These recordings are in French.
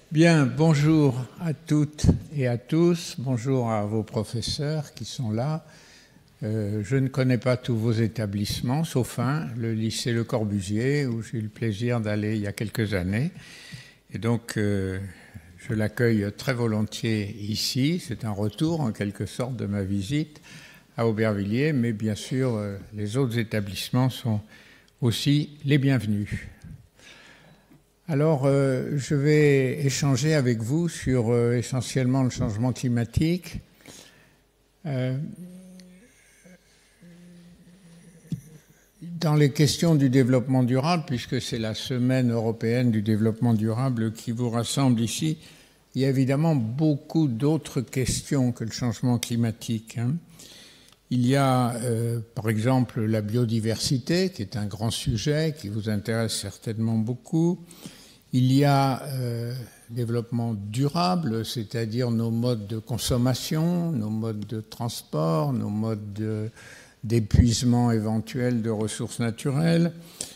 Bien, bonjour à toutes et à tous, bonjour à vos professeurs qui sont là. Je ne connais pas tous vos établissements, sauf un, le lycée Le Corbusier, où j'ai eu le plaisir d'aller il y a quelques années. Et donc, je l'accueille très volontiers ici. C'est un retour, en quelque sorte, de ma visite à Aubervilliers, mais bien sûr, les autres établissements sont aussi les bienvenus. Alors, je vais échanger avec vous sur essentiellement le changement climatique. Dans les questions du développement durable, puisque c'est la semaine européenne du développement durable qui vous rassemble ici, il y a évidemment beaucoup d'autres questions que le changement climatique. Il y a, par exemple, la biodiversité, qui est un grand sujet qui vous intéresse certainement beaucoup. Il y a développement durable, c'est-à-dire nos modes de consommation, nos modes de transport, nos modes d'épuisement éventuel de ressources naturelles.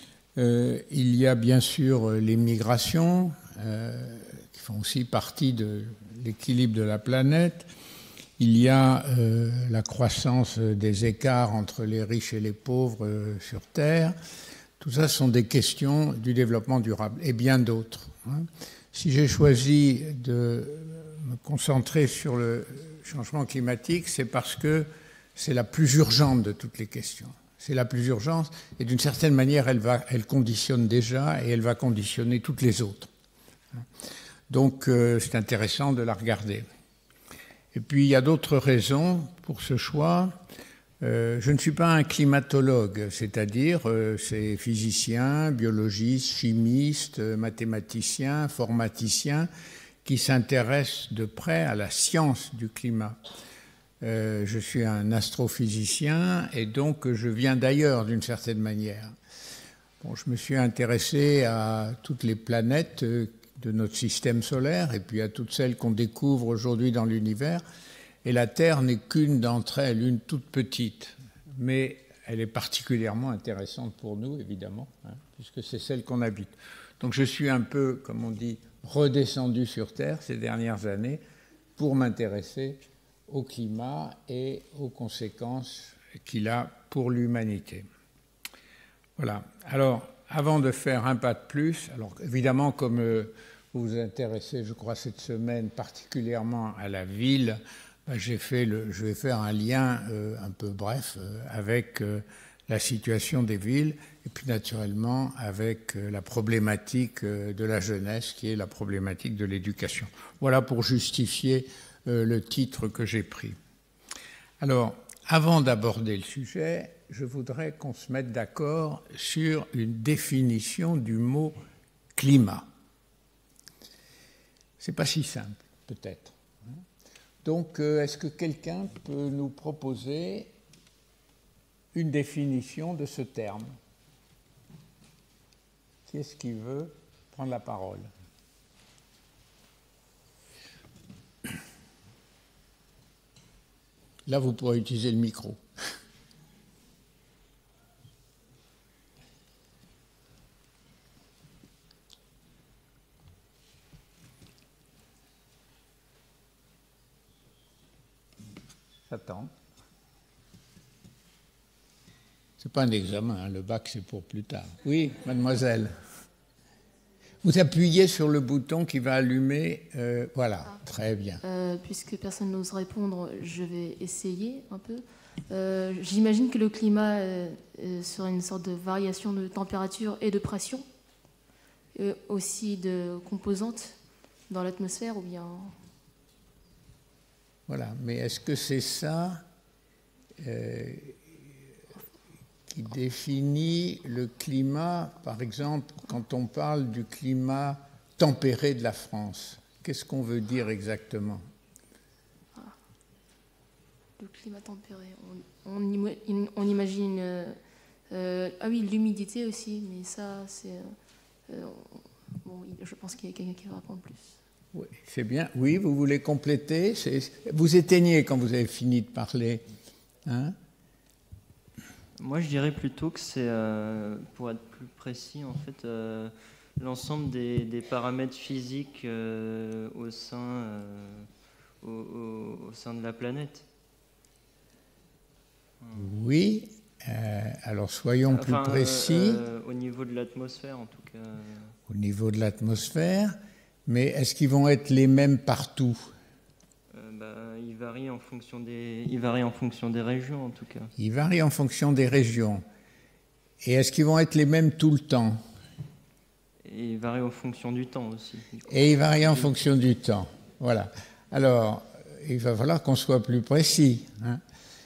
Il y a bien sûr les migrations, qui font aussi partie de l'équilibre de la planète. Il y a la croissance des écarts entre les riches et les pauvres sur Terre. Tout ça sont des questions du développement durable et bien d'autres. Si j'ai choisi de me concentrer sur le changement climatique, c'est parce que c'est la plus urgente de toutes les questions. C'est la plus urgente et d'une certaine manière, elle conditionne déjà et elle va conditionner toutes les autres. Donc, c'est intéressant de la regarder. Et puis, il y a d'autres raisons pour ce choix. Je ne suis pas un climatologue, c'est-à-dire c'est physiciens, biologistes, chimistes, mathématiciens, informaticiens qui s'intéressent de près à la science du climat. Je suis un astrophysicien et donc je viens d'ailleurs d'une certaine manière. Bon, je me suis intéressé à toutes les planètes de notre système solaire et puis à toutes celles qu'on découvre aujourd'hui dans l'univers. Et la Terre n'est qu'une d'entre elles, une toute petite, mais elle est particulièrement intéressante pour nous, évidemment, puisque c'est celle qu'on habite. Donc je suis un peu, comme on dit, redescendu sur Terre ces dernières années pour m'intéresser au climat et aux conséquences qu'il a pour l'humanité. Voilà. Alors, avant de faire un pas de plus, alors évidemment, comme vous vous intéressez, je crois, cette semaine particulièrement à la ville, je vais faire un lien un peu bref avec la situation des villes et puis naturellement avec la problématique de la jeunesse qui est la problématique de l'éducation. Voilà pour justifier le titre que j'ai pris. Alors, avant d'aborder le sujet, je voudrais qu'on se mette d'accord sur une définition du mot climat. C'est pas si simple, peut-être. Donc, est-ce que quelqu'un peut nous proposer une définition de ce terme? Qui est-ce qui veut prendre la parole? Là, vous pourrez utiliser le micro. J'attends. C'est pas un examen, le bac c'est pour plus tard. Oui, mademoiselle. Vous appuyez sur le bouton qui va allumer. Voilà, très bien. Puisque personne n'ose répondre, je vais essayer un peu. J'imagine que le climat serait une sorte de variation de température et de pression, aussi de composantes dans l'atmosphère ou bien... Voilà, mais est-ce que c'est ça qui définit le climat, par exemple, quand on parle du climat tempéré de la France? Qu'est-ce qu'on veut dire exactement? Le climat tempéré, on imagine... ah oui, l'humidité aussi, mais ça, c'est... bon, je pense qu'il y a quelqu'un qui va répondre plus. Oui, c'est bien. Oui, vous voulez compléter? Vous éteignez quand vous avez fini de parler. Hein? Moi, je dirais plutôt que c'est, pour être plus précis, en fait, l'ensemble des paramètres physiques au sein de la planète. Oui, alors soyons plus précis. Au niveau de l'atmosphère, en tout cas. Au niveau de l'atmosphère, mais est-ce qu'ils vont être les mêmes partout? Ils varient en fonction des régions, en tout cas. Ils varient en fonction des régions. Et est-ce qu'ils vont être les mêmes tout le temps? Et ils varient en fonction du temps aussi. Et ils varient en fonction du temps. Voilà. Alors, il va falloir qu'on soit plus précis, hein.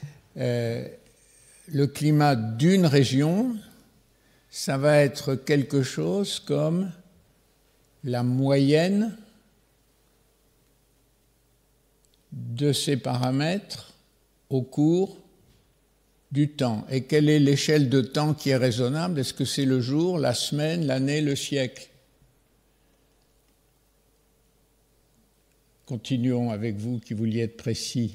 Le climat d'une région, ça va être quelque chose comme la moyenne de ces paramètres au cours du temps. Et quelle est l'échelle de temps qui est raisonnable? Est-ce que c'est le jour, la semaine, l'année, le siècle? Continuons avec vous qui vouliez être précis.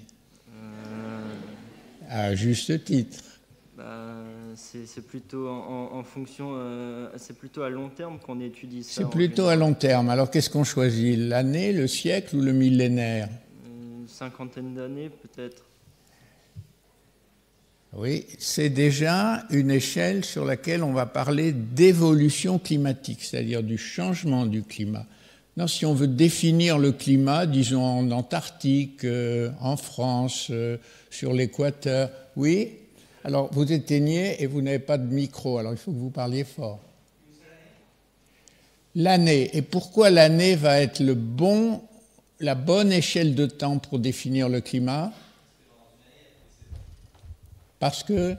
À juste titre. C'est plutôt en fonction, c'est plutôt à long terme qu'on étudie ça. C'est plutôt à long terme. Alors qu'est-ce qu'on choisit? L'année, le siècle ou le millénaire? Une cinquantaine d'années peut-être. Oui, c'est déjà une échelle sur laquelle on va parler d'évolution climatique, c'est-à-dire du changement du climat. Non, si on veut définir le climat, disons en Antarctique, en France, sur l'équateur, oui. Alors, vous éteignez et vous n'avez pas de micro, alors il faut que vous parliez fort. L'année. Et pourquoi l'année va être la bonne échelle de temps pour définir le climat? Parce que...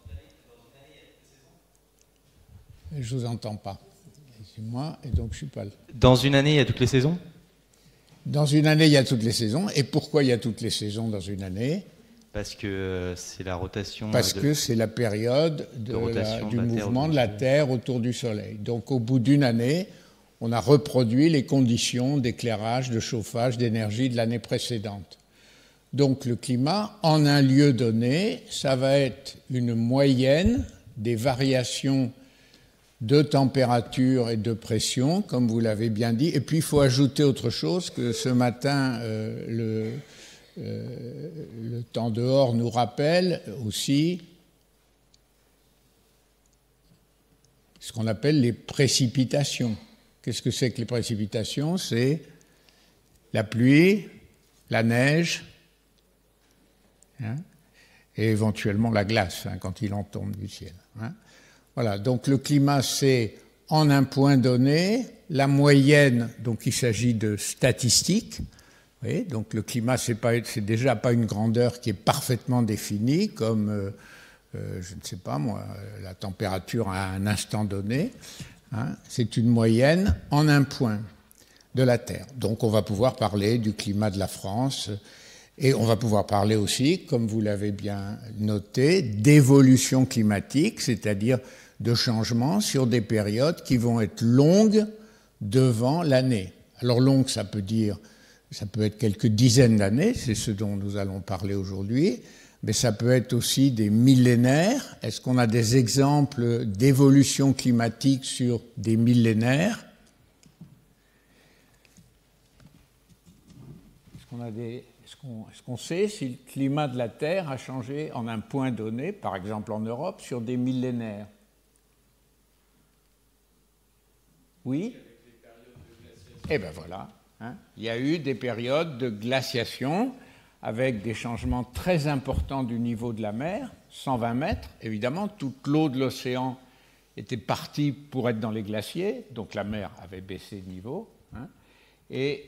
Je ne vous entends pas. C'est moi, et donc je ne suis pas là. Dans une année, il y a toutes les saisons? Dans une année, il y a toutes les saisons. Et pourquoi il y a toutes les saisons dans une année? Parce que c'est la rotation... Parce que c'est la période du mouvement de la Terre autour du Soleil. Donc au bout d'une année, on a reproduit les conditions d'éclairage, de chauffage, d'énergie de l'année précédente. Donc le climat, en un lieu donné, ça va être une moyenne des variations de température et de pression, comme vous l'avez bien dit. Et puis il faut ajouter autre chose, que ce matin, le temps dehors nous rappelle aussi ce qu'on appelle les précipitations. Qu'est-ce que c'est que les précipitations? C'est la pluie, la neige, hein, et éventuellement la glace, hein, quand il en tombe du ciel, hein. Voilà, donc le climat, c'est en un point donné, la moyenne, donc il s'agit de statistiques. Oui, donc le climat, c'est déjà pas une grandeur qui est parfaitement définie, comme, je ne sais pas moi, la température à un instant donné, hein. C'est une moyenne en un point de la Terre. Donc on va pouvoir parler du climat de la France, et on va pouvoir parler aussi, comme vous l'avez bien noté, d'évolution climatique, c'est-à-dire de changements sur des périodes qui vont être longues devant l'année. Alors longue, ça peut être quelques dizaines d'années, c'est ce dont nous allons parler aujourd'hui, mais ça peut être aussi des millénaires. Est-ce qu'on a des exemples d'évolution climatique sur des millénaires? Est-ce qu'on sait si le climat de la Terre a changé en un point donné, par exemple en Europe, sur des millénaires? Oui? Eh bien voilà, hein. Il y a eu des périodes de glaciation avec des changements très importants du niveau de la mer, 120 mètres. Évidemment, toute l'eau de l'océan était partie pour être dans les glaciers, donc la mer avait baissé de niveau, hein, et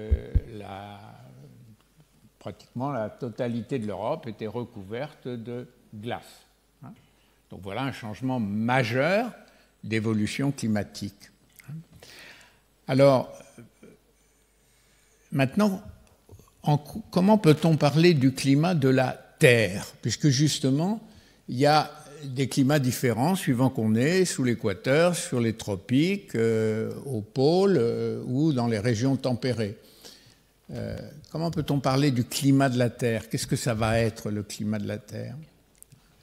pratiquement la totalité de l'Europe était recouverte de glace, hein. Donc voilà un changement majeur d'évolution climatique. Alors, maintenant, comment peut-on parler du climat de la Terre? Puisque justement, il y a des climats différents suivant qu'on est sous l'équateur, sur les tropiques, au pôle ou dans les régions tempérées. Comment peut-on parler du climat de la Terre? Qu'est-ce que ça va être, le climat de la Terre?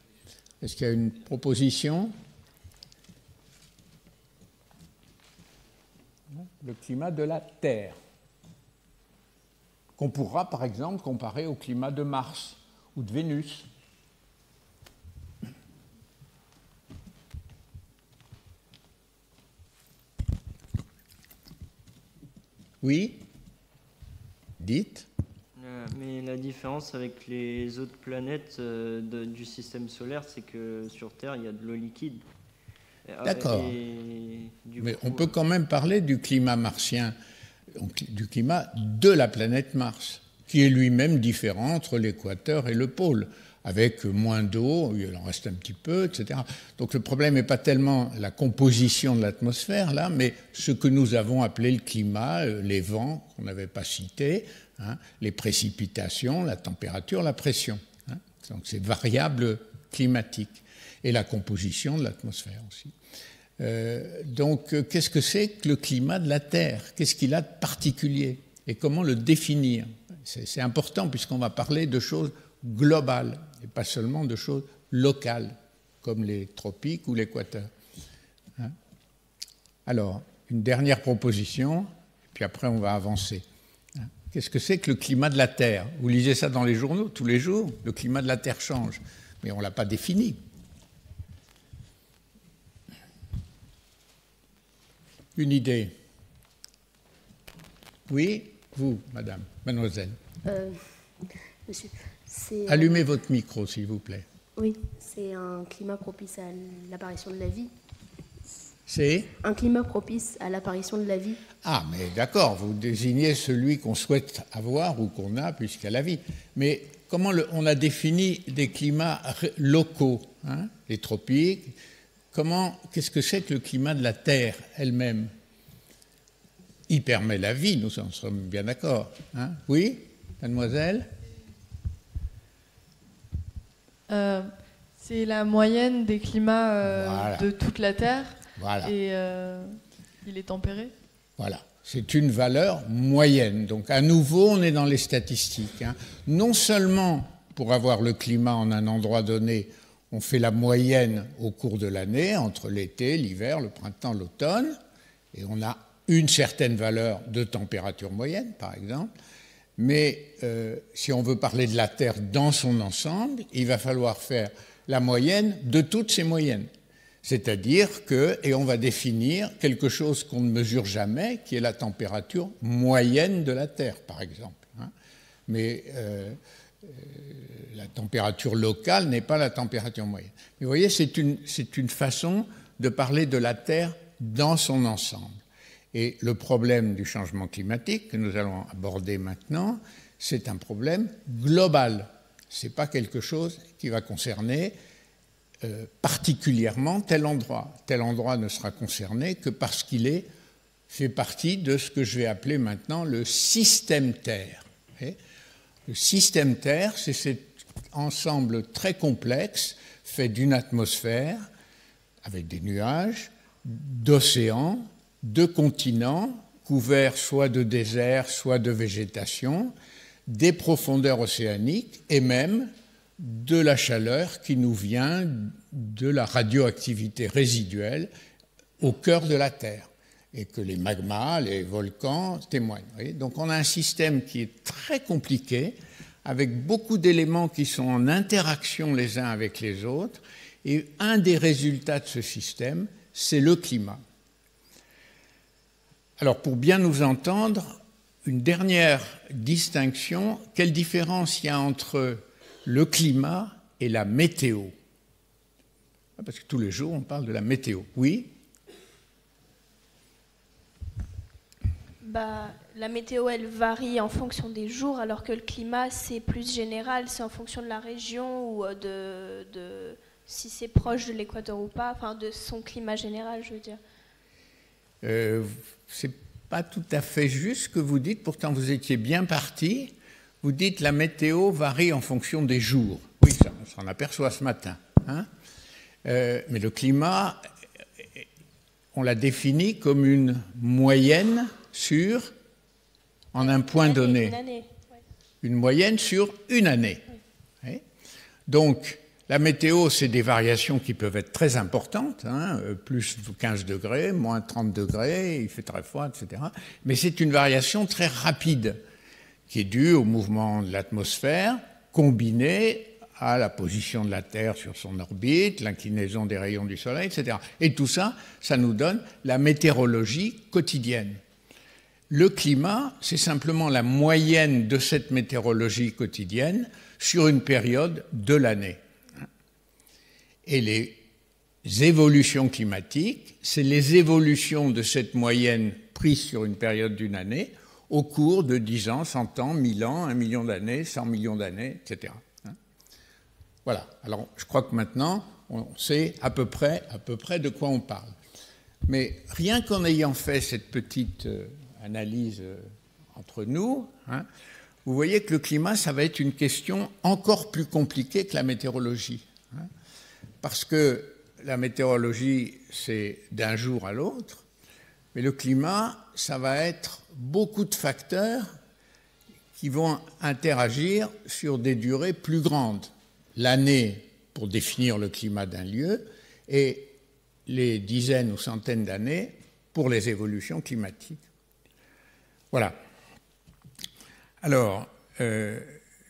Est-ce qu'il y a une proposition? le climat de la Terre, qu'on pourra par exemple comparer au climat de Mars ou de Vénus. Oui, dites. Mais la différence avec les autres planètes du système solaire, c'est que sur Terre, il y a de l'eau liquide. D'accord. Mais on peut quand même parler du climat martien, du climat de la planète Mars, qui est lui-même différent entre l'équateur et le pôle, avec moins d'eau, il en reste un petit peu, etc. Donc le problème n'est pas tellement la composition de l'atmosphère, là, mais ce que nous avons appelé le climat, les vents qu'on n'avait pas cités, hein, les précipitations, la température, la pression. Hein. Donc c'est variables climatiques. Et la composition de l'atmosphère aussi. Donc, qu'est-ce que c'est que le climat de la Terre? Qu'est-ce qu'il a de particulier? Et comment le définir? C'est important puisqu'on va parler de choses globales et pas seulement de choses locales, comme les tropiques ou l'équateur. Hein? Alors, une dernière proposition, puis après on va avancer. Hein? Qu'est-ce que c'est que le climat de la Terre? Vous lisez ça dans les journaux tous les jours, le climat de la Terre change, mais on ne l'a pas défini. Une idée? Oui, vous, madame, mademoiselle. Monsieur, allumez votre micro, s'il vous plaît. Oui, c'est un climat propice à l'apparition de la vie. C'est un climat propice à l'apparition de la vie. Ah, mais d'accord, vous désignez celui qu'on souhaite avoir ou qu'on a puisqu'il y a la vie. Mais comment on a défini des climats locaux, hein, les tropiques? Qu'est-ce que c'est que le climat de la Terre elle-même? Il permet la vie, nous en sommes bien d'accord. Hein? Oui, mademoiselle? C'est la moyenne des climats voilà. de toute la Terre. Voilà. Et il est tempéré. Voilà. C'est une valeur moyenne. Donc, à nouveau, on est dans les statistiques. Hein. Non seulement pour avoir le climat en un endroit donné, on fait la moyenne au cours de l'année, entre l'été, l'hiver, le printemps, l'automne, et on a une certaine valeur de température moyenne, par exemple. Mais si on veut parler de la Terre dans son ensemble, il va falloir faire la moyenne de toutes ces moyennes. C'est-à-dire que, et on va définir quelque chose qu'on ne mesure jamais, qui est la température moyenne de la Terre, par exemple. Hein. Mais la température locale n'est pas la température moyenne. Mais vous voyez, c'est une façon de parler de la Terre dans son ensemble. Et le problème du changement climatique que nous allons aborder maintenant, c'est un problème global. Ce n'est pas quelque chose qui va concerner particulièrement tel endroit. Tel endroit ne sera concerné que parce qu'il fait partie de ce que je vais appeler maintenant le système Terre. Le système Terre, c'est cet ensemble très complexe fait d'une atmosphère avec des nuages, d'océans, de continents couverts soit de déserts, soit de végétation, des profondeurs océaniques et même de la chaleur qui nous vient de la radioactivité résiduelle au cœur de la Terre et que les magmas, les volcans témoignent. Vous voyez ? Donc on a un système qui est très compliqué avec beaucoup d'éléments qui sont en interaction les uns avec les autres et un des résultats de ce système, c'est le climat. Alors pour bien nous entendre, une dernière distinction, quelle différence il y a entre le climat et la météo? Parce que tous les jours, on parle de la météo. Oui? La météo, elle varie en fonction des jours, alors que le climat, c'est plus général, c'est en fonction de la région ou de si c'est proche de l'équateur ou pas, enfin de son climat général, je veux dire. C'est pas tout à fait juste ce que vous dites, pourtant vous étiez bien parti. Vous dites la météo varie en fonction des jours. Oui, ça, on s'en aperçoit ce matin. Hein, mais le climat, on l'a défini comme une moyenne en un point donné. Une année. Ouais. Une moyenne sur une année. Oui. Oui. Donc, La météo, c'est des variations qui peuvent être très importantes, hein, plus 15 degrés, moins 30 degrés, il fait très froid, etc. Mais c'est une variation très rapide qui est due au mouvement de l'atmosphère, combinée à la position de la Terre sur son orbite, l'inclinaison des rayons du Soleil, etc. Et tout ça, ça nous donne la météorologie quotidienne. Le climat, c'est simplement la moyenne de cette météorologie quotidienne sur une période de l'année. Et les évolutions climatiques, c'est les évolutions de cette moyenne prise sur une période d'une année au cours de 10 ans, 100 ans, 1000 ans, 1 million d'années, 100 millions d'années, etc. Voilà. Alors, je crois que maintenant, on sait à peu près de quoi on parle. Mais rien qu'en ayant fait cette petite analyse entre nous, hein, vous voyez que le climat, ça va être une question encore plus compliquée que la météorologie. Hein, parce que la météorologie, c'est d'un jour à l'autre, mais le climat, ça va être beaucoup de facteurs qui vont interagir sur des durées plus grandes. L'année pour définir le climat d'un lieu et les dizaines ou centaines d'années pour les évolutions climatiques. Voilà. Alors, je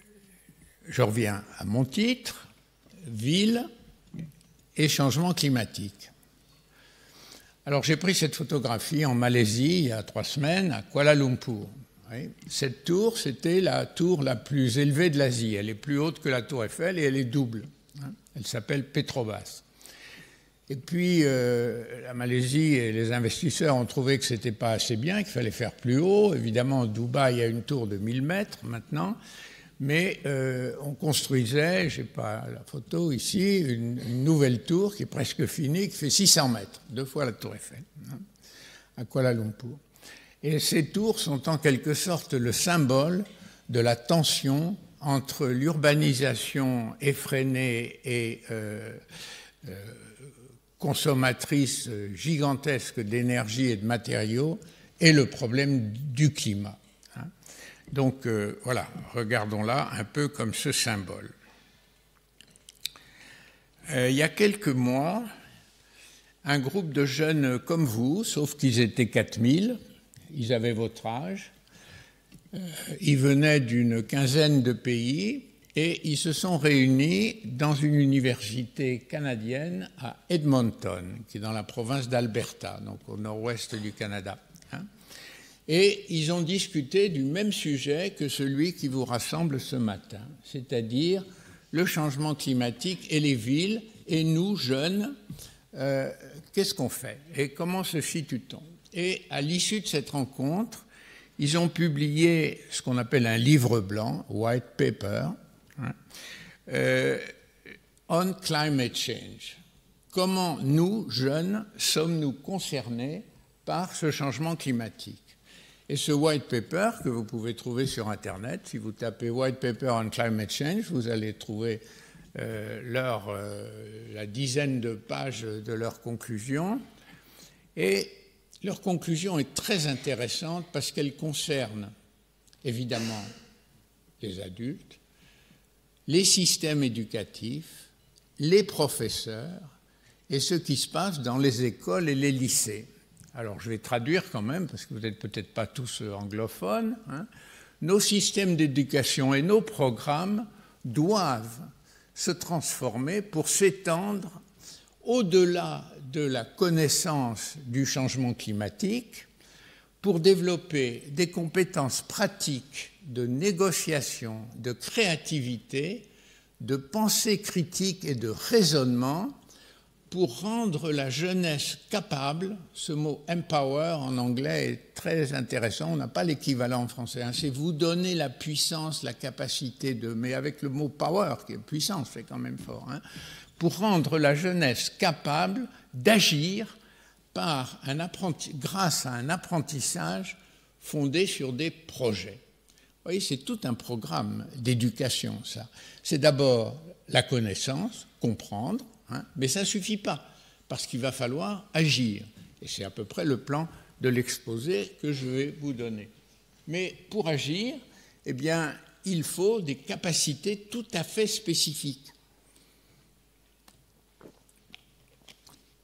reviens à mon titre, ville et changement climatique. Alors, j'ai pris cette photographie en Malaisie il y a 3 semaines à Kuala Lumpur. Oui. Cette tour, c'était la tour la plus élevée de l'Asie. Elle est plus haute que la tour Eiffel et elle est double. Elle s'appelle Petrobras. Et puis, la Malaisie et les investisseurs ont trouvé que ce n'était pas assez bien, qu'il fallait faire plus haut. Évidemment, Dubaï, il y a une tour de 1000 mètres maintenant, mais on construisait, je n'ai pas la photo ici, une nouvelle tour qui est presque finie, qui fait 600 mètres, 2 fois la tour Eiffel, hein, à Kuala Lumpur. Et ces tours sont en quelque sorte le symbole de la tension entre l'urbanisation effrénée et consommatrice gigantesque d'énergie et de matériaux et le problème du climat. Hein. Donc voilà, regardons-la un peu comme ce symbole. Il y a quelques mois, un groupe de jeunes comme vous, sauf qu'ils étaient 4000, ils avaient votre âge, ils venaient d'une quinzaine de pays et ils se sont réunis dans une université canadienne à Edmonton, qui est dans la province d'Alberta, donc au nord-ouest du Canada. Hein. Et ils ont discuté du même sujet que celui qui vous rassemble ce matin, c'est-à-dire le changement climatique et les villes, et nous, jeunes, qu'est-ce qu'on fait et comment se situe-t-on? Et à l'issue de cette rencontre, ils ont publié ce qu'on appelle un livre blanc, white paper, on climate change. Comment nous, jeunes, sommes-nous concernés par ce changement climatique? Et ce white paper que vous pouvez trouver sur Internet, si vous tapez white paper on climate change, vous allez trouver la dizaine de pages de leurs conclusions. Et leur conclusion est très intéressante parce qu'elle concerne évidemment les adultes, les systèmes éducatifs, les professeurs et ce qui se passe dans les écoles et les lycées. Alors je vais traduire quand même parce que vous n'êtes peut-être pas tous anglophones. Hein. Nos systèmes d'éducation et nos programmes doivent se transformer pour s'étendre au-delà de la connaissance du changement climatique, pour développer des compétences pratiques de négociation, de créativité, de pensée critique et de raisonnement, pour rendre la jeunesse capable, ce mot « empower » en anglais est très intéressant, on n'a pas l'équivalent en français, hein, c'est vous donner la puissance, la capacité de... Mais avec le mot « power » qui est puissance, c'est quand même fort, hein, pour rendre la jeunesse capable d'agir grâce à un apprentissage fondé sur des projets. Vous voyez, c'est tout un programme d'éducation, ça. C'est d'abord la connaissance, comprendre, hein, mais ça ne suffit pas, parce qu'il va falloir agir. Et c'est à peu près le plan de l'exposé que je vais vous donner. Mais pour agir, eh bien, il faut des capacités tout à fait spécifiques.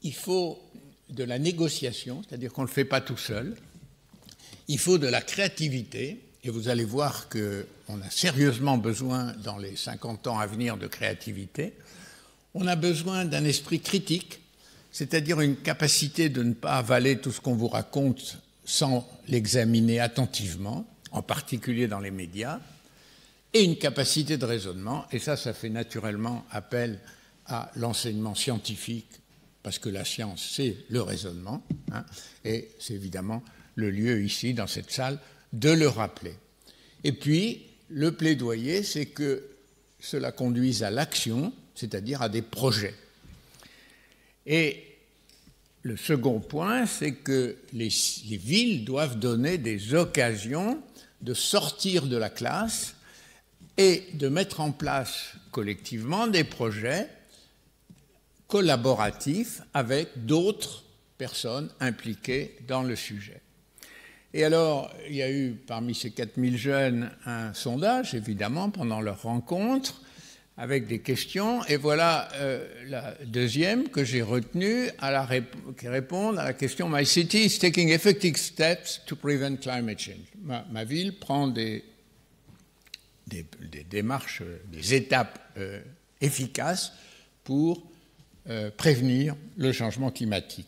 il faut de la négociation, c'est-à-dire qu'on ne le fait pas tout seul. Il faut de la créativité, et vous allez voir qu'on a sérieusement besoin, dans les 50 ans à venir, de créativité. On a besoin d'un esprit critique, c'est-à-dire une capacité de ne pas avaler tout ce qu'on vous raconte sans l'examiner attentivement, en particulier dans les médias, et une capacité de raisonnement, et ça fait naturellement appel à l'enseignement scientifique, parce que la science, c'est le raisonnement, hein, et c'est évidemment le lieu ici, dans cette salle, de le rappeler. Et puis, le plaidoyer, c'est que cela conduise à l'action, c'est-à-dire à des projets. Et le second point, c'est que les villes doivent donner des occasions de sortir de la classe et de mettre en place collectivement des projets collaboratifs avec d'autres personnes impliquées dans le sujet. Et alors, il y a eu parmi ces 4000 jeunes un sondage, évidemment, pendant leur rencontre, avec des questions. Et voilà la deuxième que j'ai retenue, qui répond à la question « My city is taking effective steps to prevent climate change ». Ma ville prend des démarches, des étapes efficaces pour prévenir le changement climatique.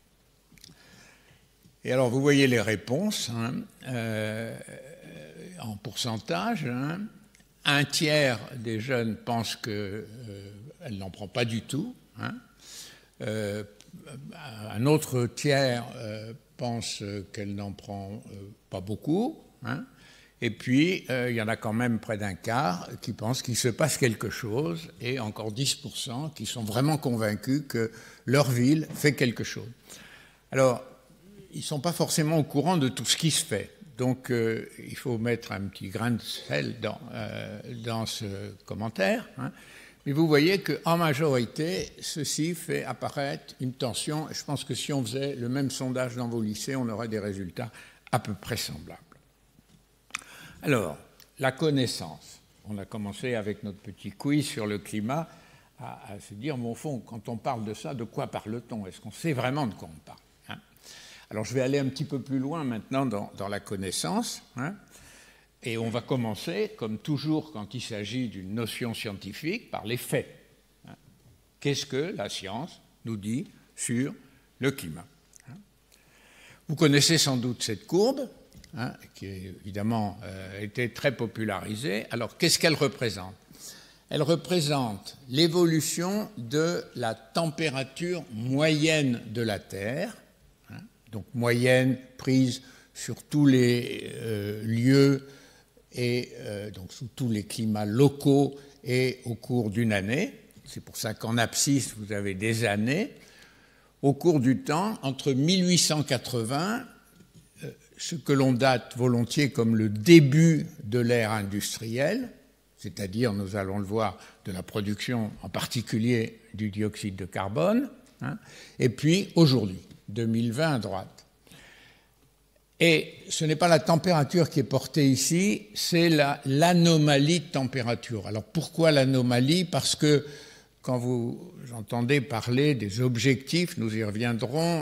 Et alors, vous voyez les réponses en pourcentage. Un tiers des jeunes pensent qu'elle n'en prend pas du tout. Un autre tiers pense qu'elle n'en prend pas beaucoup. Et puis, il y en a quand même près d'un quart qui pensent qu'il se passe quelque chose, et encore 10% qui sont vraiment convaincus que leur ville fait quelque chose. Alors, ils ne sont pas forcément au courant de tout ce qui se fait. Donc, il faut mettre un petit grain de sel dans ce commentaire. Mais vous voyez qu'en majorité, ceci fait apparaître une tension. Et je pense que si on faisait le même sondage dans vos lycées, on aurait des résultats à peu près semblables. Alors, la connaissance. On a commencé avec notre petit quiz sur le climat à se dire, bon, au fond, quand on parle de ça, de quoi parle-t-on? Est-ce qu'on sait vraiment de quoi on parle? Alors, je vais aller un petit peu plus loin maintenant dans la connaissance. Et on va commencer, comme toujours quand il s'agit d'une notion scientifique, par les faits. Qu'est-ce que la science nous dit sur le climat? Vous connaissez sans doute cette courbe, qui a évidemment été très popularisée. Alors, qu'est-ce qu'elle représente? Elle représente l'évolution de la température moyenne de la Terre, donc moyenne prise sur tous les lieux et donc sous tous les climats locaux et au cours d'une année. C'est pour ça qu'en abscisse, vous avez des années. Au cours du temps, entre 1880, ce que l'on date volontiers comme le début de l'ère industrielle, c'est-à-dire, nous allons le voir, de la production en particulier du dioxyde de carbone, et puis aujourd'hui, 2020 à droite. Et ce n'est pas la température qui est portée ici, c'est l'anomalie de température. Alors pourquoi l'anomalie? Parce que quand vous entendez parler des objectifs, nous y reviendrons,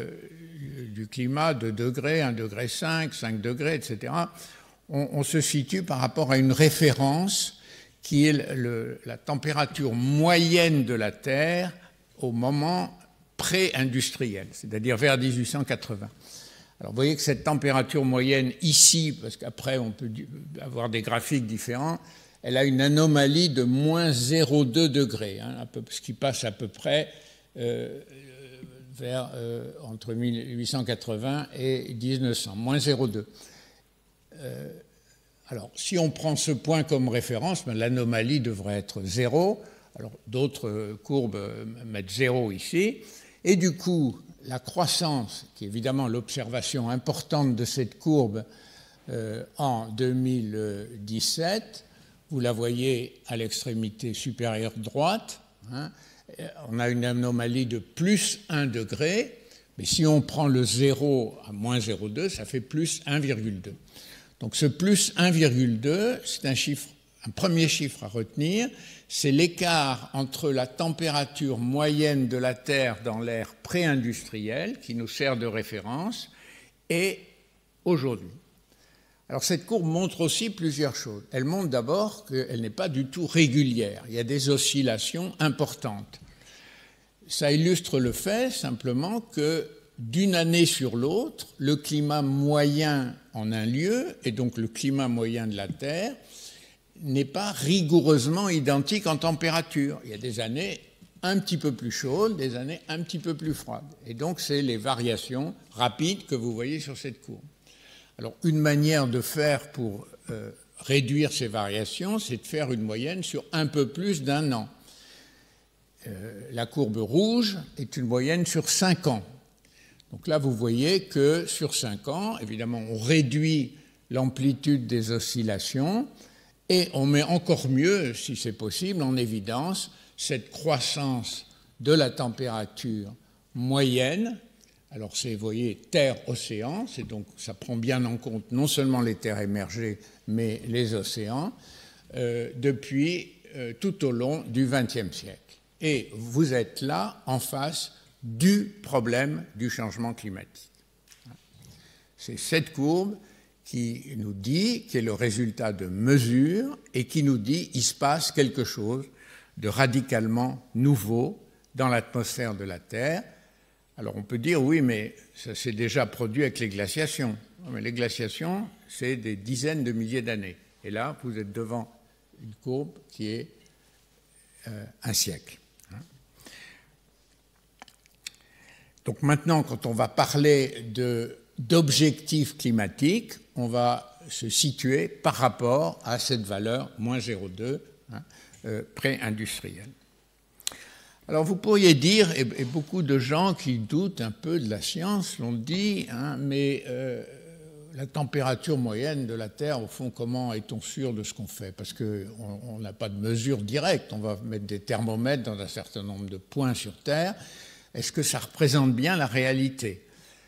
du climat, 2 degrés, 1,5 degré, 5 degrés, etc., on se situe par rapport à une référence qui est la température moyenne de la Terre au moment pré-industriel, c'est-à-dire vers 1880. Alors vous voyez que cette température moyenne ici, parce qu'après on peut avoir des graphiques différents, elle a une anomalie de moins 0,2 degrés, ce qui passe à peu près vers entre 1880 et 1900, moins 0,2. Alors si on prend ce point comme référence, l'anomalie devrait être 0. Alors d'autres courbes mettent 0 ici. Et du coup, la croissance, qui est évidemment l'observation importante de cette courbe en 2017, vous la voyez à l'extrémité supérieure droite, on a une anomalie de plus 1 degré, mais si on prend le 0 à moins 0,2, ça fait plus 1,2. Donc ce plus 1,2, c'est un chiffre un premier chiffre à retenir, c'est l'écart entre la température moyenne de la Terre dans l'ère pré-industrielle, qui nous sert de référence, et aujourd'hui. Alors cette courbe montre aussi plusieurs choses. Elle montre d'abord qu'elle n'est pas du tout régulière. Il y a des oscillations importantes. Ça illustre le fait simplement que d'une année sur l'autre, le climat moyen en un lieu, et donc le climat moyen de la Terre, n'est pas rigoureusement identique en température. Il y a des années un petit peu plus chaudes, des années un petit peu plus froides. Et donc c'est les variations rapides que vous voyez sur cette courbe. Alors, une manière de faire pour réduire ces variations, c'est de faire une moyenne sur un peu plus d'un an. La courbe rouge est une moyenne sur 5 ans. Donc là, vous voyez que sur 5 ans, évidemment, on réduit l'amplitude des oscillations et on met encore mieux, si c'est possible, en évidence cette croissance de la température moyenne. Alors c'est, vous voyez, terre-océan, c'est donc ça prend bien en compte non seulement les terres émergées, mais les océans, depuis tout au long du XXe siècle. Et vous êtes là en face du problème du changement climatique. C'est cette courbe qui nous dit, qui est le résultat de mesures, et qui nous dit qu'il se passe quelque chose de radicalement nouveau dans l'atmosphère de la Terre. Alors on peut dire, oui, mais ça s'est déjà produit avec les glaciations. Mais les glaciations, c'est des dizaines de milliers d'années. Et là, vous êtes devant une courbe qui est un siècle. Donc maintenant, quand on va parler d'objectifs climatiques, on va se situer par rapport à cette valeur, moins 0,2, pré-industrielle. Alors vous pourriez dire, et beaucoup de gens qui doutent un peu de la science l'ont dit, mais la température moyenne de la Terre, au fond, comment est-on sûr de ce qu'on fait? Parce qu'on n'a pas de mesure directe, on va mettre des thermomètres dans un certain nombre de points sur Terre. Est-ce que ça représente bien la réalité?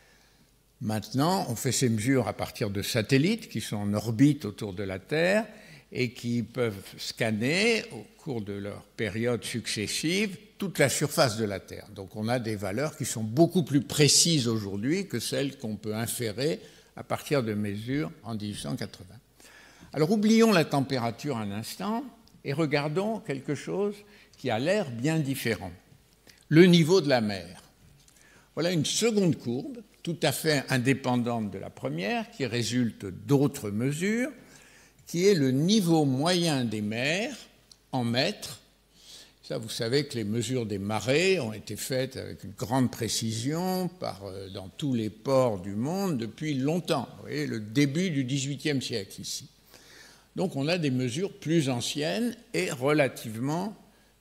Maintenant, on fait ces mesures à partir de satellites qui sont en orbite autour de la Terre et qui peuvent scanner, au cours de leur période successive, toute la surface de la Terre. Donc on a des valeurs qui sont beaucoup plus précises aujourd'hui que celles qu'on peut inférer à partir de mesures en 1880. Alors oublions la température un instant et regardons quelque chose qui a l'air bien différent. Le niveau de la mer. Voilà une seconde courbe, tout à fait indépendante de la première, qui résulte d'autres mesures, qui est le niveau moyen des mers en mètres. Ça, vous savez que les mesures des marées ont été faites avec une grande précision dans tous les ports du monde depuis longtemps. Vous voyez, le début du XVIIIe siècle ici. Donc on a des mesures plus anciennes et relativement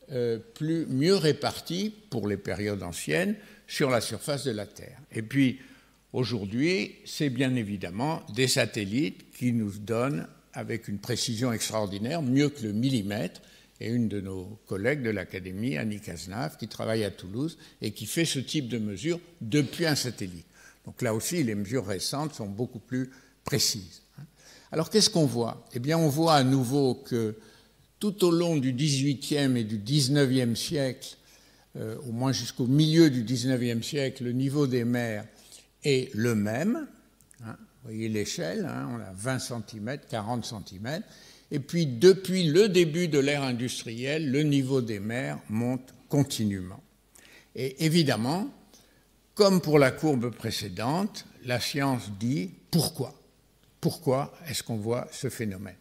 mieux réparties pour les périodes anciennes sur la surface de la Terre. Et puis aujourd'hui, c'est bien évidemment des satellites qui nous donnent avec une précision extraordinaire, mieux que le millimètre, et une de nos collègues de l'Académie, Annie Cazenave, qui travaille à Toulouse et qui fait ce type de mesures depuis un satellite. Donc là aussi, les mesures récentes sont beaucoup plus précises. Alors qu'est-ce qu'on voit? Eh bien, on voit à nouveau que tout au long du XVIIIe et du XIXe siècle, au moins jusqu'au milieu du XIXe siècle, le niveau des mers est le même. Vous voyez l'échelle, on a 20 cm, 40 cm. Et puis, depuis le début de l'ère industrielle, le niveau des mers monte continuellement. Et évidemment, comme pour la courbe précédente, la science dit pourquoi? Pourquoi est-ce qu'on voit ce phénomène?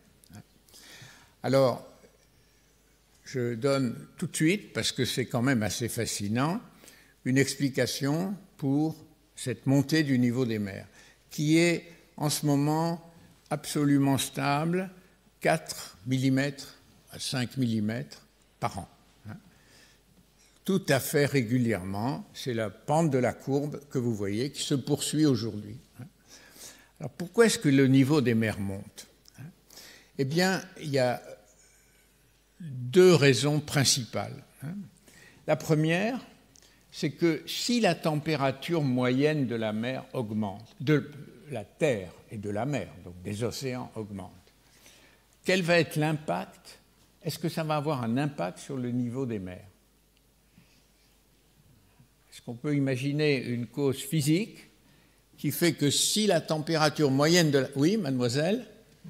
Alors, je donne tout de suite, parce que c'est quand même assez fascinant, une explication pour cette montée du niveau des mers, qui est en ce moment absolument stable, 4 mm à 5 mm par an. Tout à fait régulièrement, c'est la pente de la courbe que vous voyez qui se poursuit aujourd'hui. Alors pourquoi est-ce que le niveau des mers monte? Eh bien, il y a deux raisons principales. La première, c'est que si la température moyenne de la mer augmente, de la Terre et de la mer, donc des océans augmente, quel va être l'impact? Est-ce que ça va avoir un impact sur le niveau des mers? Est-ce qu'on peut imaginer une cause physique qui fait que si la température moyenne de la... Oui, mademoiselle?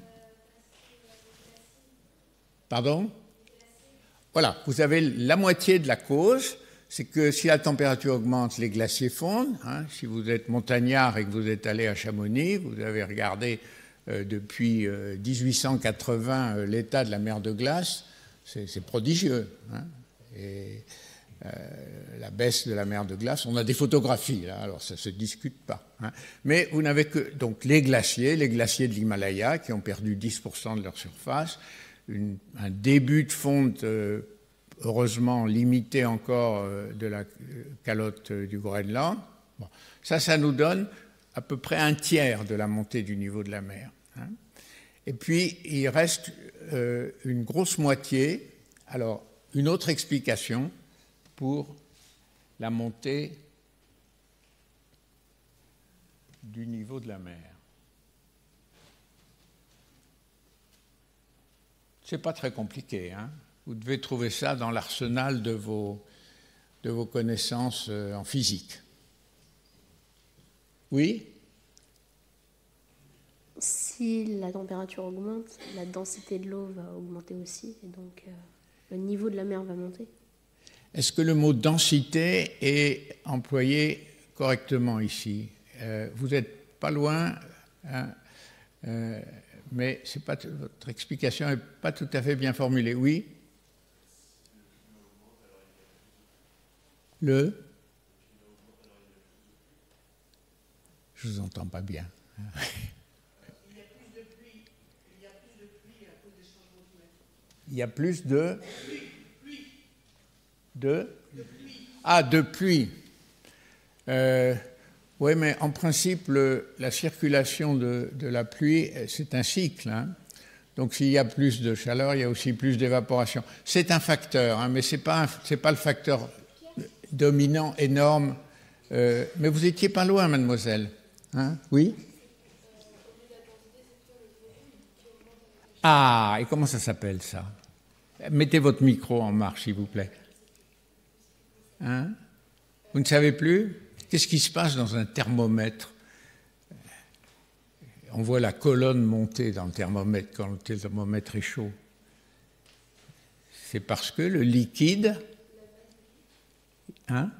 Pardon? Voilà, vous avez la moitié de la cause, c'est que si la température augmente, les glaciers fondent. Hein. Si vous êtes montagnard et que vous êtes allé à Chamonix, vous avez regardé depuis 1880 l'état de la mer de glace, c'est prodigieux. Hein. Et la baisse de la mer de glace, on a des photographies, là, alors ça ne se discute pas. Hein. Mais vous n'avez que donc, les glaciers de l'Himalaya qui ont perdu 10% de leur surface, un début de fonte heureusement limité encore de la calotte du Groenland. Bon, ça nous donne à peu près un tiers de la montée du niveau de la mer. Hein. Et puis, il reste une grosse moitié. Alors, une autre explication pour la montée du niveau de la mer. C'est pas très compliqué, hein. Vous devez trouver ça dans l'arsenal de vos connaissances en physique. Oui? Si la température augmente, la densité de l'eau va augmenter aussi, et donc le niveau de la mer va monter. Est-ce que le mot densité est employé correctement ici? Vous n'êtes pas loin, hein, mais c'est pas, votre explication n'est pas tout à fait bien formulée. Oui? Je ne vous entends pas bien. Il y a plus de pluie. Oui, mais en principe, la circulation de la pluie, c'est un cycle. Hein. Donc, s'il y a plus de chaleur, il y a aussi plus d'évaporation. C'est un facteur, hein, mais ce n'est pas le facteur dominant, énorme. Mais vous n'étiez pas loin, mademoiselle. Hein? Oui? Ah, et comment ça s'appelle, ça? Mettez votre micro en marche, s'il vous plaît. Hein? Vous ne savez plus? Qu'est-ce qui se passe dans un thermomètre? On voit la colonne monter dans le thermomètre quand le thermomètre est chaud. C'est parce que le liquide... Hein?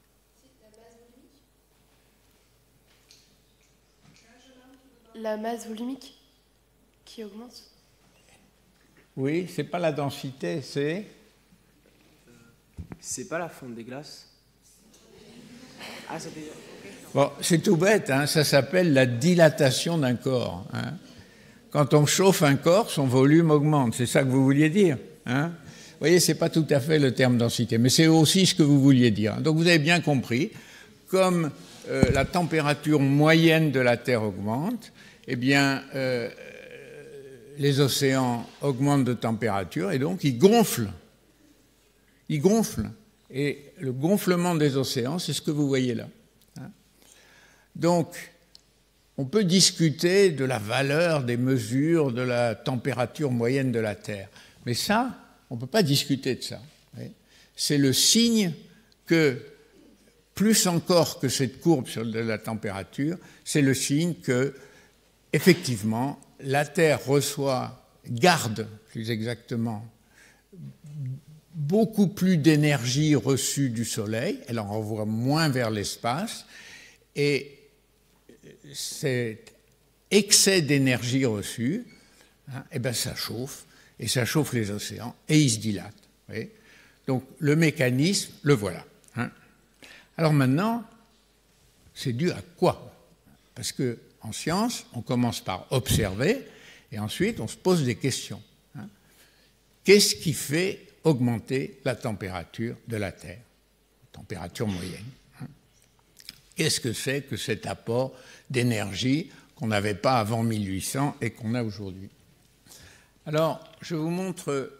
La masse volumique qui augmente? Oui, c'est pas la densité, c'est... C'est pas la fonte des glaces? Ah, ça fait... Bon, c'est tout bête, hein, ça s'appelle la dilatation d'un corps. Hein. Quand on chauffe un corps, son volume augmente, c'est ça que vous vouliez dire. Hein. Vous voyez, c'est pas tout à fait le terme densité, mais c'est aussi ce que vous vouliez dire. Donc vous avez bien compris, comme la température moyenne de la Terre augmente, eh bien, les océans augmentent de température et donc ils gonflent. Ils gonflent. Et le gonflement des océans, c'est ce que vous voyez là. Donc, on peut discuter de la valeur des mesures de la température moyenne de la Terre. Mais ça, on ne peut pas discuter de ça. C'est le signe que, plus encore que cette courbe sur de la température, c'est le signe que, effectivement, la Terre garde plus exactement, beaucoup plus d'énergie reçue du Soleil, elle en renvoie moins vers l'espace, et cet excès d'énergie reçue, hein, eh ben ça chauffe, et ça chauffe les océans, et ils se dilatent. Vous voyez. Donc le mécanisme, le voilà. Hein. Alors maintenant, c'est dû à quoi? Parce qu'en science, on commence par observer, et ensuite on se pose des questions. Hein. Qu'est-ce qui fait augmenter la température de la Terre, température moyenne? Qu'est-ce que c'est que cet apport d'énergie qu'on n'avait pas avant 1800 et qu'on a aujourd'hui? Alors, je vous montre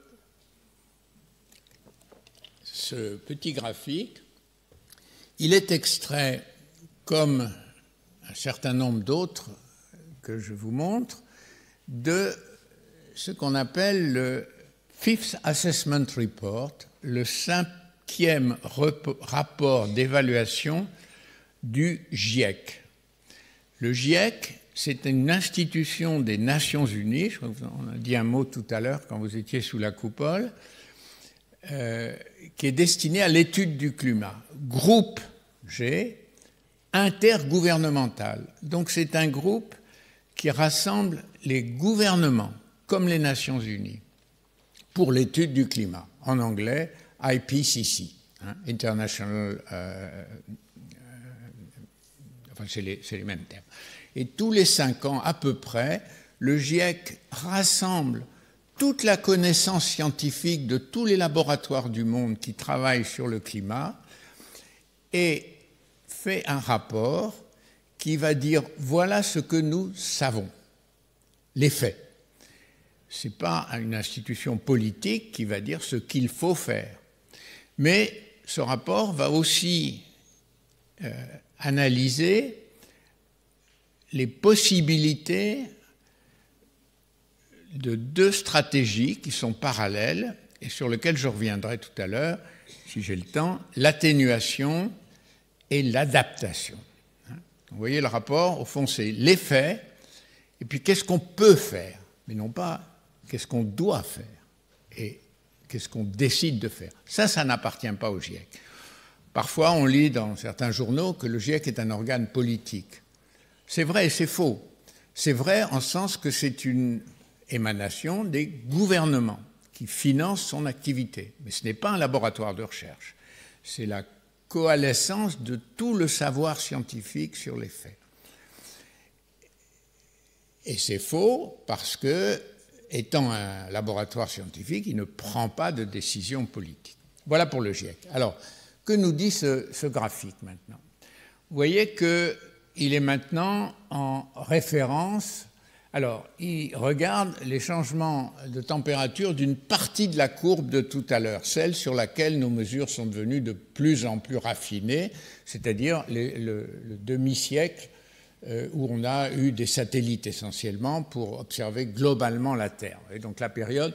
ce petit graphique. Il est extrait, comme un certain nombre d'autres que je vous montre, de ce qu'on appelle le Fifth Assessment Report, le 5e rapport d'évaluation du GIEC. Le GIEC, c'est une institution des Nations Unies, je crois que vous en avez dit un mot tout à l'heure quand vous étiez sous la coupole, qui est destinée à l'étude du climat. Groupe G, intergouvernemental. Donc c'est un groupe qui rassemble les gouvernements, comme les Nations Unies, pour l'étude du climat. En anglais, IPCC, International... enfin, c'est les mêmes termes. Et tous les 5 ans, à peu près, le GIEC rassemble toute la connaissance scientifique de tous les laboratoires du monde qui travaillent sur le climat et fait un rapport qui va dire voilà ce que nous savons, les faits. Ce n'est pas une institution politique qui va dire ce qu'il faut faire. Mais ce rapport va aussi analyser les possibilités de 2 stratégies qui sont parallèles et sur lesquelles je reviendrai tout à l'heure, si j'ai le temps, l'atténuation et l'adaptation. Vous voyez le rapport, au fond, c'est les faits, et puis qu'est-ce qu'on peut faire, mais non pas qu'est-ce qu'on doit faire et qu'est-ce qu'on décide de faire. Ça n'appartient pas au GIEC. Parfois, on lit dans certains journaux que le GIEC est un organe politique. C'est vrai et c'est faux. C'est vrai en sens que c'est une émanation des gouvernements qui financent son activité. Mais ce n'est pas un laboratoire de recherche. C'est la coalescence de tout le savoir scientifique sur les faits. Et c'est faux parce que, étant un laboratoire scientifique, il ne prend pas de décision politique. Voilà pour le GIEC. Alors, que nous dit ce graphique maintenant? Vous voyez qu'il est maintenant en référence. Alors, il regarde les changements de température d'une partie de la courbe de tout à l'heure, celle sur laquelle nos mesures sont devenues de plus en plus raffinées, c'est-à-dire le demi-siècle où on a eu des satellites essentiellement pour observer globalement la Terre. Et donc la période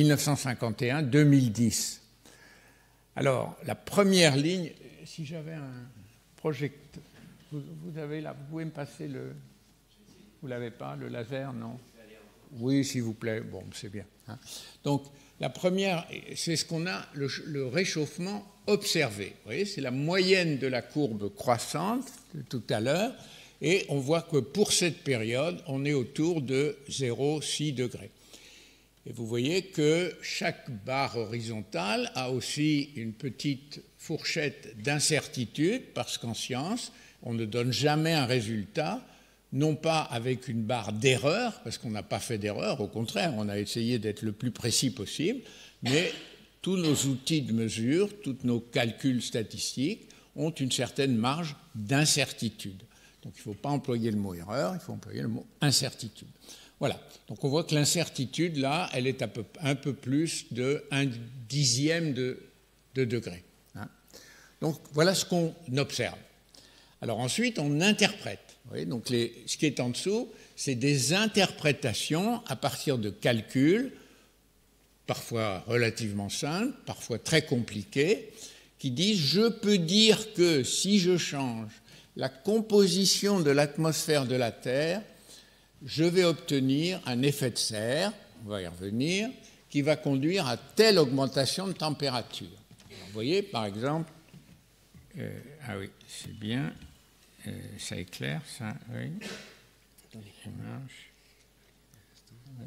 1951-2010. Alors, la première ligne, si j'avais un projecteur, vous avez là, vous pouvez me passer le... Vous ne l'avez pas, le laser, non? Oui, s'il vous plaît. Bon, c'est bien. Donc, la première, c'est ce qu'on a, le réchauffement observé. Vous voyez, c'est la moyenne de la courbe croissante de tout à l'heure. Et on voit que pour cette période, on est autour de 0,6 degrés. Et vous voyez que chaque barre horizontale a aussi une petite fourchette d'incertitude, parce qu'en science, on ne donne jamais un résultat, non pas avec une barre d'erreur, parce qu'on n'a pas fait d'erreur, au contraire, on a essayé d'être le plus précis possible, mais tous nos outils de mesure, tous nos calculs statistiques ont une certaine marge d'incertitude. Donc il ne faut pas employer le mot erreur, il faut employer le mot incertitude. Voilà, donc on voit que l'incertitude, là, elle est un peu plus de 1/10 de degré. Donc voilà ce qu'on observe. Alors ensuite, on interprète. Vous voyez, donc ce qui est en dessous, c'est des interprétations à partir de calculs, parfois relativement simples, parfois très compliqués, qui disent « je peux dire que si je change la composition de l'atmosphère de la Terre, je vais obtenir un effet de serre, on va y revenir, qui va conduire à telle augmentation de température. » Vous voyez, par exemple, ah oui, c'est bien, ça éclaire, ça, oui. Ça marche. Oui.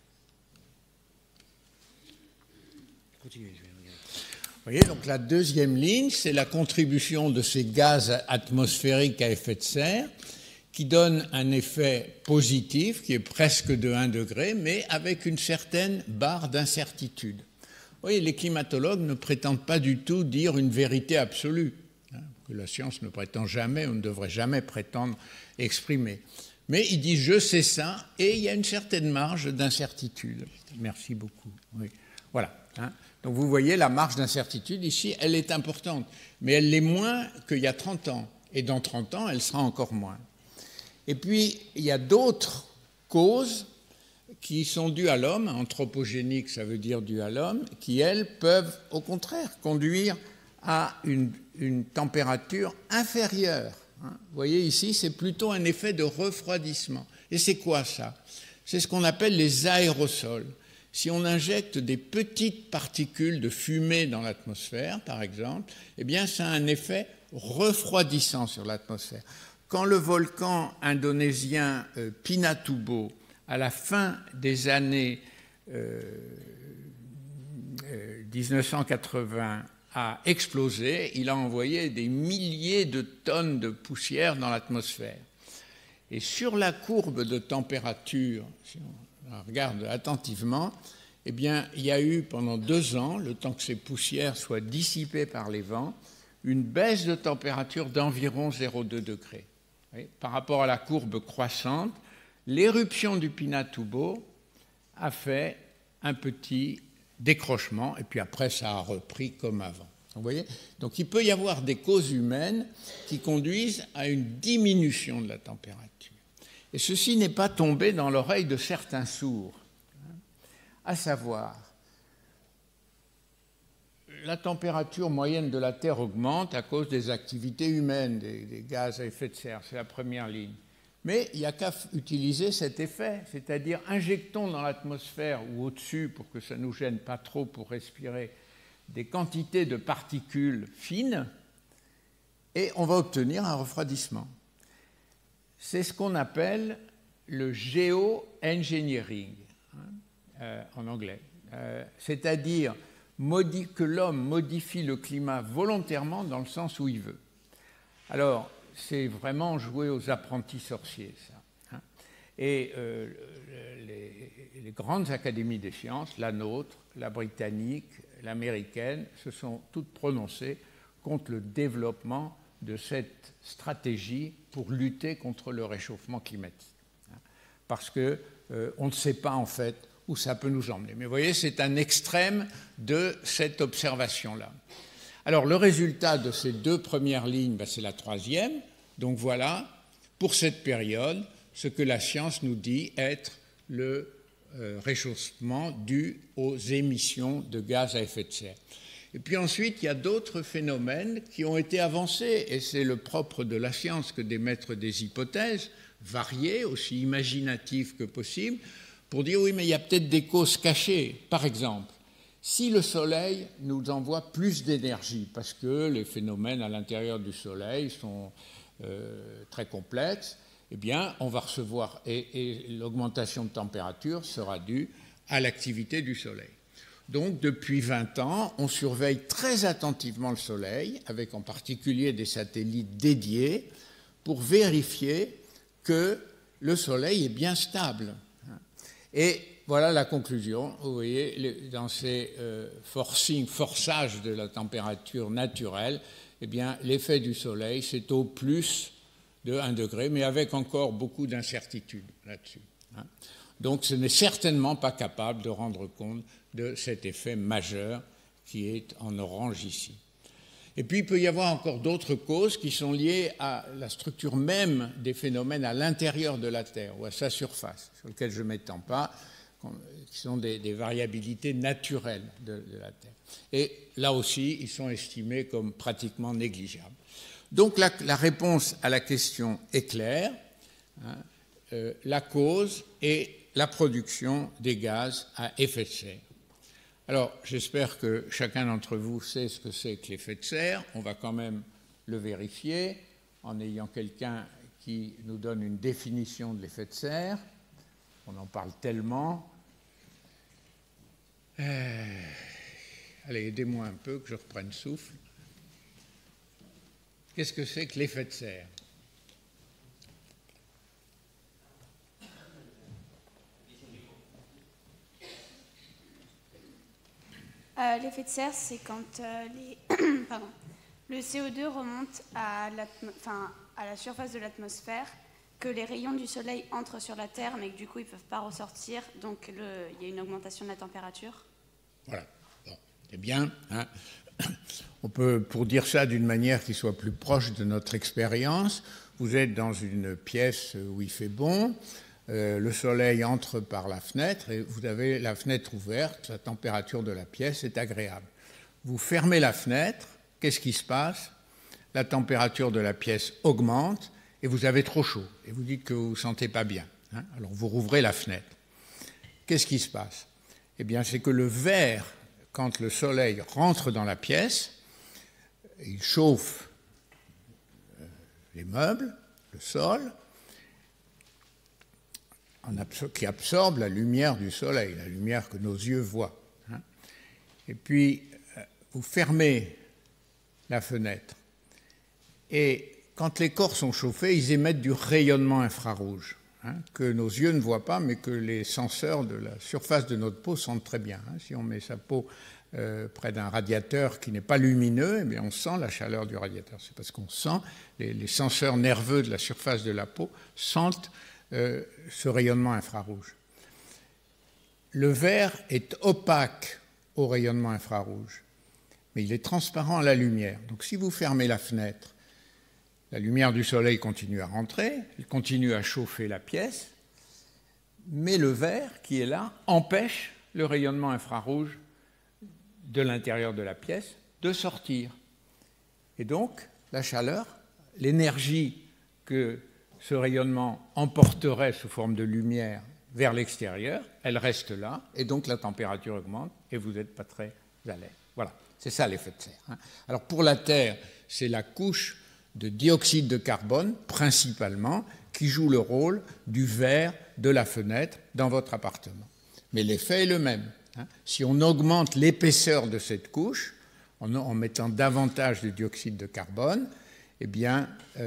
Vous voyez, donc la deuxième ligne, c'est la contribution de ces gaz atmosphériques à effet de serre qui donne un effet positif qui est presque de 1 degré, mais avec une certaine barre d'incertitude. Vous voyez, les climatologues ne prétendent pas du tout dire une vérité absolue, que la science ne prétend jamais, on ne devrait jamais prétendre exprimer. Mais ils disent « je sais ça » et il y a une certaine marge d'incertitude. Merci beaucoup. Oui. Voilà. Donc vous voyez, la marge d'incertitude ici, elle est importante, mais elle l'est moins qu'il y a 30 ans. Et dans 30 ans, elle sera encore moins. Et puis, il y a d'autres causes qui sont dues à l'homme, anthropogéniques, ça veut dire dues à l'homme, qui, elles, peuvent au contraire conduire à une température inférieure. Vous voyez ici, c'est plutôt un effet de refroidissement. Et c'est quoi ça? C'est ce qu'on appelle les aérosols. Si on injecte des petites particules de fumée dans l'atmosphère, par exemple, eh bien, ça a un effet refroidissant sur l'atmosphère. Quand le volcan indonésien Pinatubo, à la fin des années 1980, a explosé, il a envoyé des milliers de tonnes de poussière dans l'atmosphère. Et sur la courbe de température, si on regarde attentivement, eh bien, il y a eu pendant 2 ans, le temps que ces poussières soient dissipées par les vents, une baisse de température d'environ 0,2 degrés. Par rapport à la courbe croissante, l'éruption du Pinatubo a fait un petit décrochement, et puis après, ça a repris comme avant. Vous voyez? Donc, il peut y avoir des causes humaines qui conduisent à une diminution de la température. Et ceci n'est pas tombé dans l'oreille de certains sourds, à savoir, la température moyenne de la Terre augmente à cause des activités humaines, des gaz à effet de serre, c'est la première ligne. Mais il n'y a qu'à utiliser cet effet, c'est-à-dire injectons dans l'atmosphère ou au-dessus, pour que ça ne nous gêne pas trop pour respirer, des quantités de particules fines, et on va obtenir un refroidissement. C'est ce qu'on appelle le geoengineering, en anglais. C'est-à-dire que l'homme modifie le climat volontairement dans le sens où il veut. Alors, c'est vraiment jouer aux apprentis sorciers, ça. Et les grandes académies des sciences, la nôtre, la britannique, l'américaine, se sont toutes prononcées contre le développement de cette stratégie pour lutter contre le réchauffement climatique. Parce qu'on ne sait pas, en fait, où ça peut nous emmener. Mais vous voyez, c'est un extrême de cette observation-là. Alors, le résultat de ces 2 premières lignes, c'est la 3e. Donc voilà, pour cette période, ce que la science nous dit être le réchauffement dû aux émissions de gaz à effet de serre. Et puis ensuite, il y a d'autres phénomènes qui ont été avancés, et c'est le propre de la science que d'émettre des hypothèses variées, aussi imaginatives que possible, pour dire oui, mais il y a peut-être des causes cachées. Par exemple, si le Soleil nous envoie plus d'énergie, parce que les phénomènes à l'intérieur du Soleil sont très complexes, eh bien, on va recevoir, et l'augmentation de température sera due à l'activité du Soleil. Donc, depuis 20 ans, on surveille très attentivement le Soleil, avec en particulier des satellites dédiés, pour vérifier que le Soleil est bien stable. Et voilà la conclusion. Vous voyez, dans ces forçages de la température naturelle, eh bien, l'effet du Soleil, c'est au plus de 1 degré, mais avec encore beaucoup d'incertitudes là-dessus. Donc, ce n'est certainement pas capable de rendre compte de cet effet majeur qui est en orange ici. Et puis, il peut y avoir encore d'autres causes qui sont liées à la structure même des phénomènes à l'intérieur de la Terre ou à sa surface, sur lesquelles je ne m'étends pas, qui sont des variabilités naturelles de la Terre. Et là aussi, ils sont estimés comme pratiquement négligeables. Donc, la réponse à la question est claire. La cause est la production des gaz à effet de serre. Alors, j'espère que chacun d'entre vous sait ce que c'est que l'effet de serre. On va quand même le vérifier en ayant quelqu'un qui nous donne une définition de l'effet de serre. On en parle tellement. Allez, aidez-moi un peu, que je reprenne souffle. Qu'est-ce que c'est que l'effet de serre ? L'effet de serre, c'est quand le CO2 remonte à la surface de l'atmosphère, que les rayons du soleil entrent sur la Terre, mais que du coup, ils ne peuvent pas ressortir. Donc, il y a une augmentation de la température. Voilà. Bon, c'est bien. Hein. On peut, pour dire ça d'une manière qui soit plus proche de notre expérience, vous êtes dans une pièce où il fait bon, le soleil entre par la fenêtre et vous avez la fenêtre ouverte, la température de la pièce est agréable. Vous fermez la fenêtre, qu'est-ce qui se passe? La température de la pièce augmente et vous avez trop chaud. Et vous dites que vous ne vous sentez pas bien. Hein? Alors vous rouvrez la fenêtre. Qu'est-ce qui se passe? Eh bien, c'est que le verre, quand le soleil rentre dans la pièce, il chauffe les meubles, le sol, qui absorbe la lumière du soleil, la lumière que nos yeux voient. Hein? Et puis, vous fermez la fenêtre. Et quand les corps sont chauffés, ils émettent du rayonnement infrarouge, hein, que nos yeux ne voient pas, mais que les senseurs de la surface de notre peau sentent très bien. Hein. Si on met sa peau près d'un radiateur qui n'est pas lumineux, eh bien on sent la chaleur du radiateur. C'est parce qu'on sent, les senseurs nerveux de la surface de la peau sentent ce rayonnement infrarouge. Le verre est opaque au rayonnement infrarouge, mais il est transparent à la lumière. Donc si vous fermez la fenêtre, la lumière du soleil continue à rentrer, elle continue à chauffer la pièce, mais le verre qui est là empêche le rayonnement infrarouge de l'intérieur de la pièce de sortir. Et donc, la chaleur, l'énergie que ce rayonnement emporterait sous forme de lumière vers l'extérieur, elle reste là, et donc la température augmente, et vous n'êtes pas très à l'aise. Voilà, c'est ça l'effet de serre. Hein. Alors pour la Terre, c'est la couche de dioxyde de carbone, principalement, qui joue le rôle du verre de la fenêtre dans votre appartement. Mais l'effet est le même. Hein. Si on augmente l'épaisseur de cette couche, en mettant davantage de dioxyde de carbone, eh bien,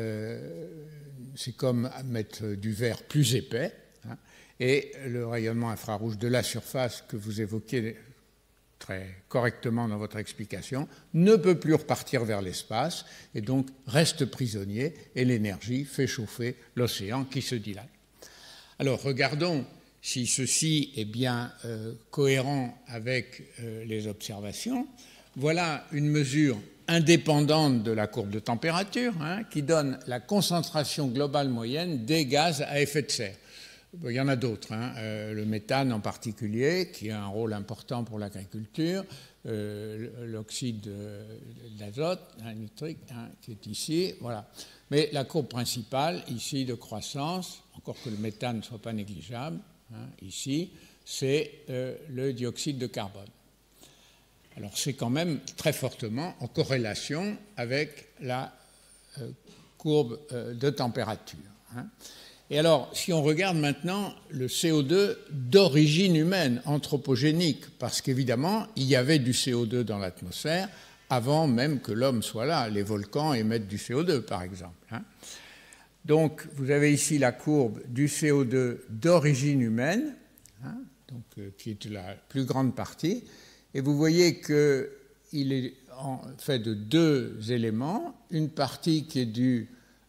c'est comme mettre du verre plus épais, hein, et le rayonnement infrarouge de la surface que vous évoquez très correctement dans votre explication, ne peut plus repartir vers l'espace et donc reste prisonnier et l'énergie fait chauffer l'océan qui se dilate. Alors regardons si ceci est bien cohérent avec les observations. Voilà une mesure indépendante de la courbe de température, hein, qui donne la concentration globale moyenne des gaz à effet de serre. Il y en a d'autres, hein, le méthane en particulier, qui a un rôle important pour l'agriculture, l'oxyde d'azote, nitrique, hein, qui est ici, voilà. Mais la courbe principale, ici, de croissance, encore que le méthane ne soit pas négligeable, hein, ici, c'est le dioxyde de carbone. Alors c'est quand même très fortement en corrélation avec la courbe de température. Hein. Et alors, si on regarde maintenant le CO2 d'origine humaine, anthropogénique, parce qu'évidemment, il y avait du CO2 dans l'atmosphère avant même que l'homme soit là. Les volcans émettent du CO2, par exemple. Hein. Donc, vous avez ici la courbe du CO2 d'origine humaine, hein, donc, qui est la plus grande partie, et vous voyez qu'il est fait de deux éléments, une partie qui est due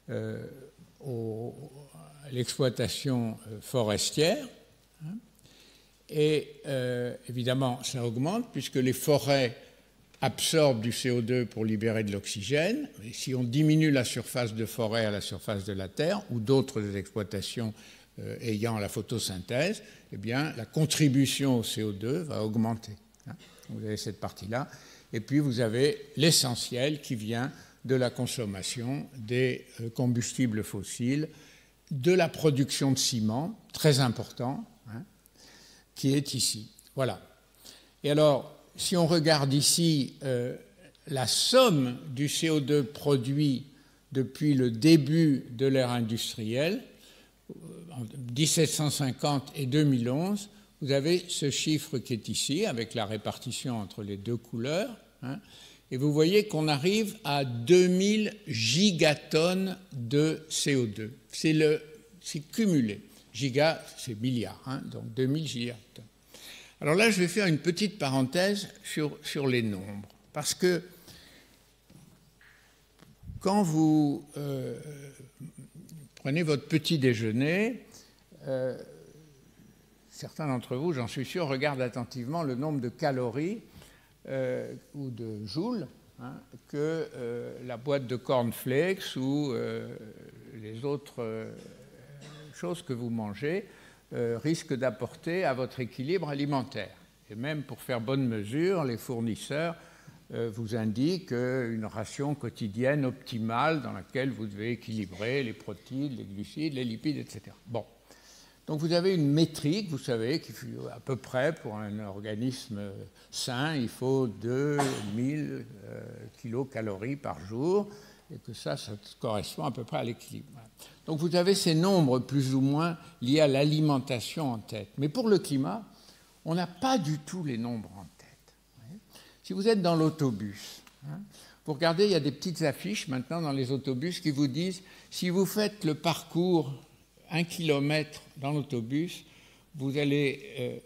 à l'exploitation forestière, hein, et évidemment ça augmente puisque les forêts absorbent du CO2 pour libérer de l'oxygène, et si on diminue la surface de forêt à la surface de la Terre ou d'autres exploitations ayant la photosynthèse, eh bien la contribution au CO2 va augmenter. Hein. Vous avez cette partie-là, et puis vous avez l'essentiel qui vient de la consommation des combustibles fossiles, de la production de ciment, très important, hein, qui est ici. Voilà. Et alors, si on regarde ici la somme du CO2 produit depuis le début de l'ère industrielle, en 1750 et 2011, vous avez ce chiffre qui est ici, avec la répartition entre les deux couleurs, hein, et vous voyez qu'on arrive à 2000 gigatonnes de CO2. C'est cumulé. Giga, c'est milliard, hein, donc 2000 gigatonnes. Alors là, je vais faire une petite parenthèse sur les nombres, parce que quand vous prenez votre petit déjeuner, certains d'entre vous, j'en suis sûr, regardent attentivement le nombre de calories ou de joules, hein, que la boîte de cornflakes ou les autres chose que vous mangez risque d'apporter à votre équilibre alimentaire. Et même pour faire bonne mesure, les fournisseurs vous indiquent une ration quotidienne optimale dans laquelle vous devez équilibrer les protéines, les glucides, les lipides, etc. Bon. Donc vous avez une métrique, vous savez qu'à peu près pour un organisme sain, il faut 2000 kilocalories par jour et que ça correspond à peu près à l'équilibre. Donc vous avez ces nombres plus ou moins liés à l'alimentation en tête. Mais pour le climat, on n'a pas du tout les nombres en tête. Si vous êtes dans l'autobus, vous regardez, il y a des petites affiches maintenant dans les autobus qui vous disent si vous faites le parcours 1 kilomètre dans l'autobus, vous allez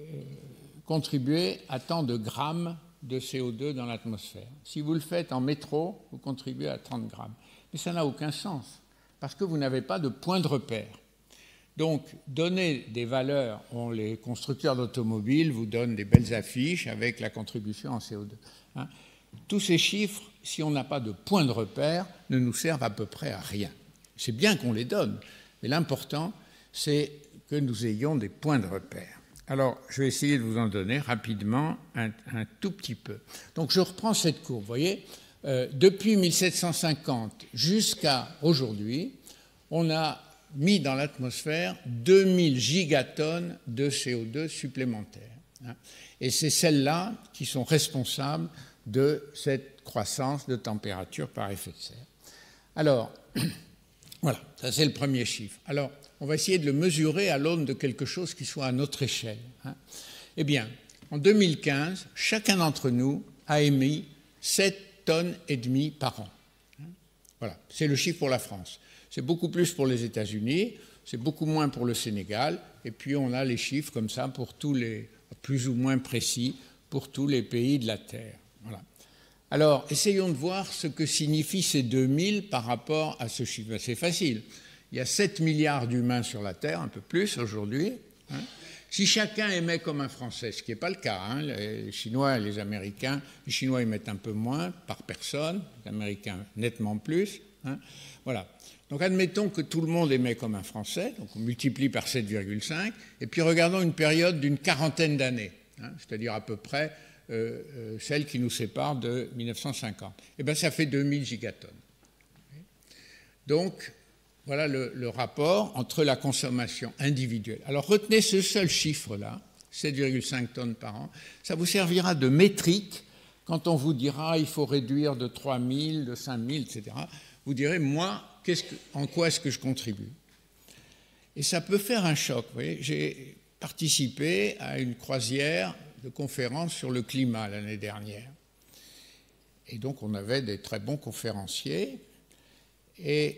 contribuer à tant de grammes de CO2 dans l'atmosphère. Si vous le faites en métro, vous contribuez à 30 grammes. Mais ça n'a aucun sens, parce que vous n'avez pas de point de repère. Donc, donner des valeurs, les constructeurs d'automobiles vous donnent des belles affiches avec la contribution en CO2. Tous ces chiffres, si on n'a pas de point de repère, ne nous servent à peu près à rien. C'est bien qu'on les donne, mais l'important, c'est que nous ayons des points de repère. Alors, je vais essayer de vous en donner rapidement un tout petit peu. Donc, je reprends cette courbe. Vous voyez, depuis 1750 jusqu'à aujourd'hui, on a mis dans l'atmosphère 2000 gigatonnes de CO2 supplémentaires. Et c'est celles-là qui sont responsables de cette croissance de température par effet de serre. Alors, voilà, ça c'est le premier chiffre. Alors, on va essayer de le mesurer à l'aune de quelque chose qui soit à notre échelle. Eh bien, en 2015, chacun d'entre nous a émis 7,5 tonnes par an. Voilà, c'est le chiffre pour la France. C'est beaucoup plus pour les États-Unis, c'est beaucoup moins pour le Sénégal, et puis on a les chiffres comme ça pour tous les, plus ou moins précis, pour tous les pays de la Terre. Voilà. Alors, essayons de voir ce que signifient ces 2000 par rapport à ce chiffre. C'est facile. Il y a 7 milliards d'humains sur la Terre, un peu plus aujourd'hui. Si chacun émet comme un Français, ce qui n'est pas le cas, les Chinois et les Américains, les Chinois émettent un peu moins par personne, les Américains nettement plus. Voilà. Donc admettons que tout le monde émet comme un Français, donc on multiplie par 7,5, et puis regardons une période d'une quarantaine d'années, c'est-à-dire à peu près celle qui nous sépare de 1950. Et bien ça fait 2000 gigatonnes. Donc voilà le rapport entre la consommation individuelle. Alors retenez ce seul chiffre-là, 7,5 tonnes par an, ça vous servira de métrique quand on vous dira il faut réduire de 3000, de 5000, etc. Vous direz, moi, en quoi est-ce que je contribue? Et ça peut faire un choc. Vous voyez, j'ai participé à une croisière de conférences sur le climat l'année dernière. Et donc, on avait des très bons conférenciers. Et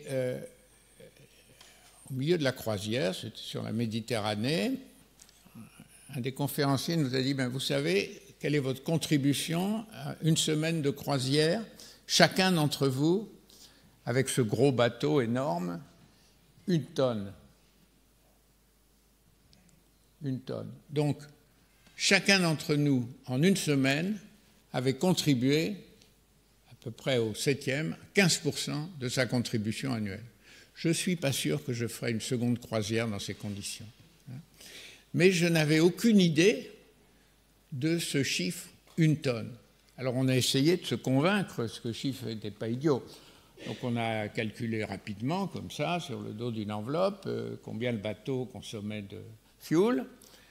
au milieu de la croisière, c'était sur la Méditerranée, un des conférenciers nous a dit, vous savez, quelle est votre contribution à une semaine de croisière? Chacun d'entre vous, avec ce gros bateau énorme, 1 tonne. 1 tonne. Donc, chacun d'entre nous, en une semaine, avait contribué à peu près au 7e, 15% de sa contribution annuelle. Je ne suis pas sûr que je ferai une seconde croisière dans ces conditions. Mais je n'avais aucune idée de ce chiffre 1 tonne. Alors on a essayé de se convaincre que ce chiffre n'était pas idiot. Donc on a calculé rapidement, comme ça, sur le dos d'une enveloppe, combien le bateau consommait de fuel,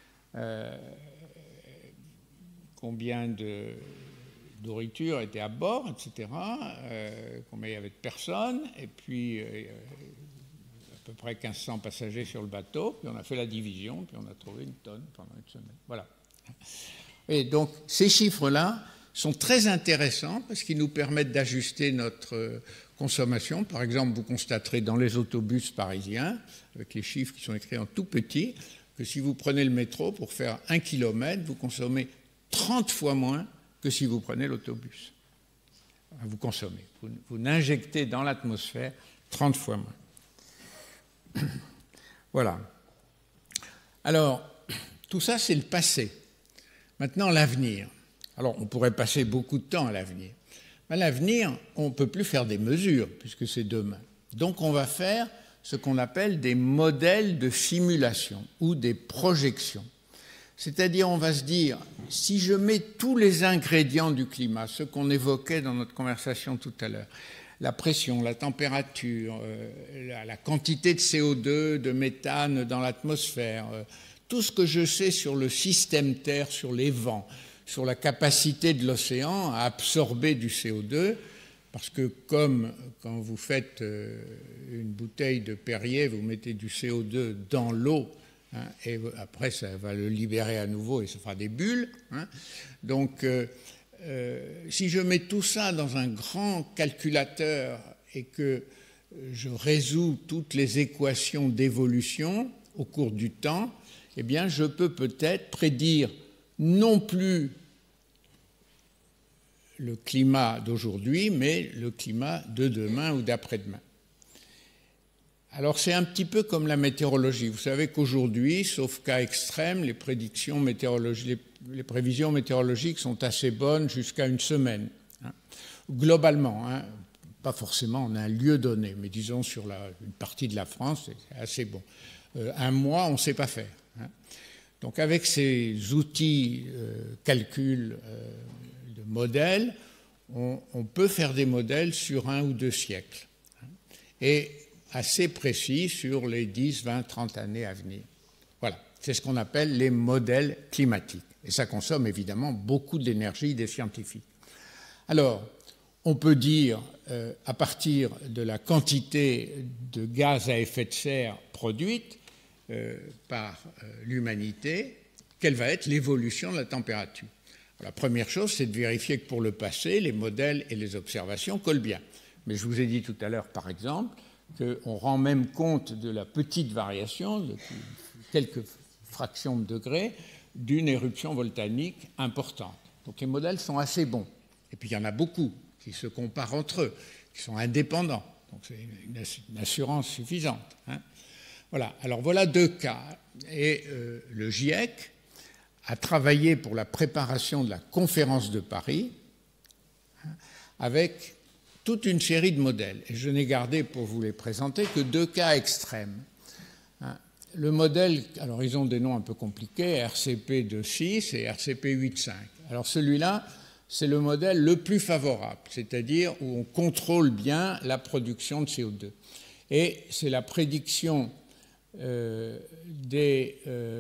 combien de nourriture était à bord, etc., combien il y avait de personnes, et puis à peu près 1500 passagers sur le bateau, puis on a fait la division, puis on a trouvé 1 tonne pendant une semaine. Voilà. Et donc ces chiffres-là sont très intéressants parce qu'ils nous permettent d'ajuster notre consommation. Par exemple, vous constaterez dans les autobus parisiens, avec les chiffres qui sont écrits en tout petit, que si vous prenez le métro pour faire 1 kilomètre, vous consommez 30 fois moins que si vous prenez l'autobus. Vous consommez, vous n'injectez dans l'atmosphère 30 fois moins. Voilà. Alors, tout ça, c'est le passé. Maintenant, l'avenir. Alors, on pourrait passer beaucoup de temps à l'avenir. Mais l'avenir, on ne peut plus faire des mesures, puisque c'est demain. Donc, on va faire ce qu'on appelle des modèles de simulation ou des projections. C'est-à-dire, on va se dire, si je mets tous les ingrédients du climat, ceux qu'on évoquait dans notre conversation tout à l'heure, la pression, la température, la quantité de CO2, de méthane dans l'atmosphère, tout ce que je sais sur le système Terre, sur les vents, sur la capacité de l'océan à absorber du CO2, parce que comme quand vous faites une bouteille de Perrier, vous mettez du CO2 dans l'eau, hein, et après ça va le libérer à nouveau et ça fera des bulles. Hein. Donc si je mets tout ça dans un grand calculateur et que je résous toutes les équations d'évolution au cours du temps, eh bien je peux peut-être prédire non plus le climat d'aujourd'hui, mais le climat de demain ou d'après-demain. Alors c'est un petit peu comme la météorologie. Vous savez qu'aujourd'hui, sauf cas extrême, les prévisions météorologiques sont assez bonnes jusqu'à une semaine. Hein. Globalement, hein, pas forcément en un lieu donné, mais disons sur une partie de la France, c'est assez bon. Un mois, on ne sait pas faire. Hein. Donc avec ces outils calcul de modèles, on peut faire des modèles sur 1 ou 2 siècles. Hein, et assez précis sur les 10, 20, 30 années à venir. Voilà, c'est ce qu'on appelle les modèles climatiques. Et ça consomme évidemment beaucoup d'énergie des scientifiques. Alors, on peut dire, à partir de la quantité de gaz à effet de serre produite par l'humanité, quelle va être l'évolution de la température. La première chose, c'est de vérifier que pour le passé, les modèles et les observations collent bien. Mais je vous ai dit tout à l'heure, par exemple, qu'on rend même compte de la petite variation, de quelques fractions de degrés, d'une éruption volcanique importante. Donc les modèles sont assez bons. Et puis il y en a beaucoup qui se comparent entre eux, qui sont indépendants. Donc c'est une assurance suffisante. Hein. Voilà. Alors voilà 2 cas. Et le GIEC a travaillé pour la préparation de la conférence de Paris, hein, avec toute une série de modèles. Et je n'ai gardé pour vous les présenter que 2 cas extrêmes. Hein. Le modèle, alors ils ont des noms un peu compliqués, RCP 2.6 et RCP 8.5. Alors celui-là, c'est le modèle le plus favorable, c'est-à-dire où on contrôle bien la production de CO2. Et c'est la prédiction des